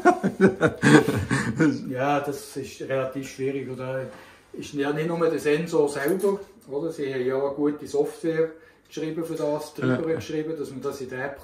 Speaker 2: Ja, das ist relativ schwierig. Oder? Ist ja nicht nur der Sensor selber, oder? Sie haben ja eine gute Software geschrieben für das, drüber geschrieben, dass man das in der App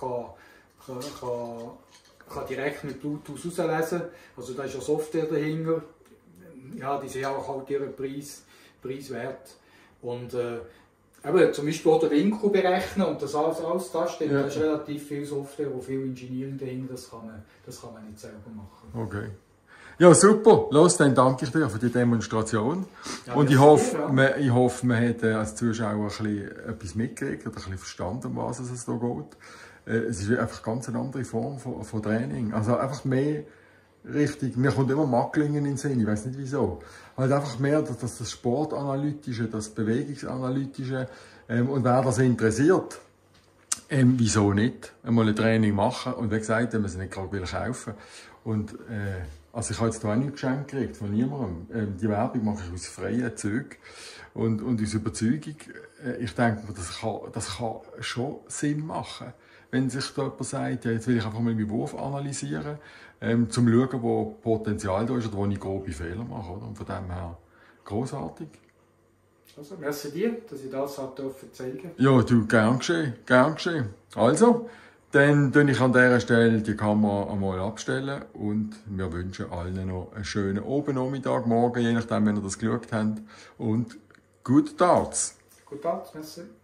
Speaker 2: kann direkt mit Bluetooth rauslesen. Also da ist ja Software dahinter. Ja, die sehen auch halt ihren Preiswert. Und eben, zum Beispiel auch den Winkel berechnen und das alles austasten, da ist relativ viel Software, wo viel Engineering dahinter, das kann man nicht selber machen.
Speaker 1: Okay. Ja, super. Los, dann danke ich dir für die Demonstration. Ja, und ich hoffe, man hat als Zuschauer ein bisschen etwas mitgekriegt oder ein bisschen verstanden, um was es da geht. Es ist einfach ganz eine andere Form von Training. Also einfach mehr richtig, mir kommt immer Macklingen in den Sinn, ich weiß nicht wieso. Halt einfach mehr das Sportanalytische, das Bewegungsanalytische. Und wer das interessiert, wieso nicht? Einmal ein Training machen und wie gesagt, wenn man es nicht gerade kaufen will. Und also ich habe jetzt da auch nicht geschenkt gekriegt von niemandem. Die Werbung mache ich aus freien Zügen und aus Überzeugung. Ich denke, das kann schon Sinn machen. Wenn sich da jemand sagt, ja, jetzt will ich einfach mal meinen Wurf analysieren, um zu schauen, wo Potenzial da ist oder wo ich grobe Fehler mache. Oder? Und von dem her grossartig.
Speaker 2: Also, merci dir, dass ich das zeigen durfte.
Speaker 1: Ja, du, gern geschehen, gern geschehen. Also, dann tue ich an dieser Stelle die Kamera einmal abstellen und wir wünschen allen noch einen schönen Abend, morgen, je nachdem, wenn ihr das geschaut habt. Und guten Tag.
Speaker 2: Guten Tag, merci.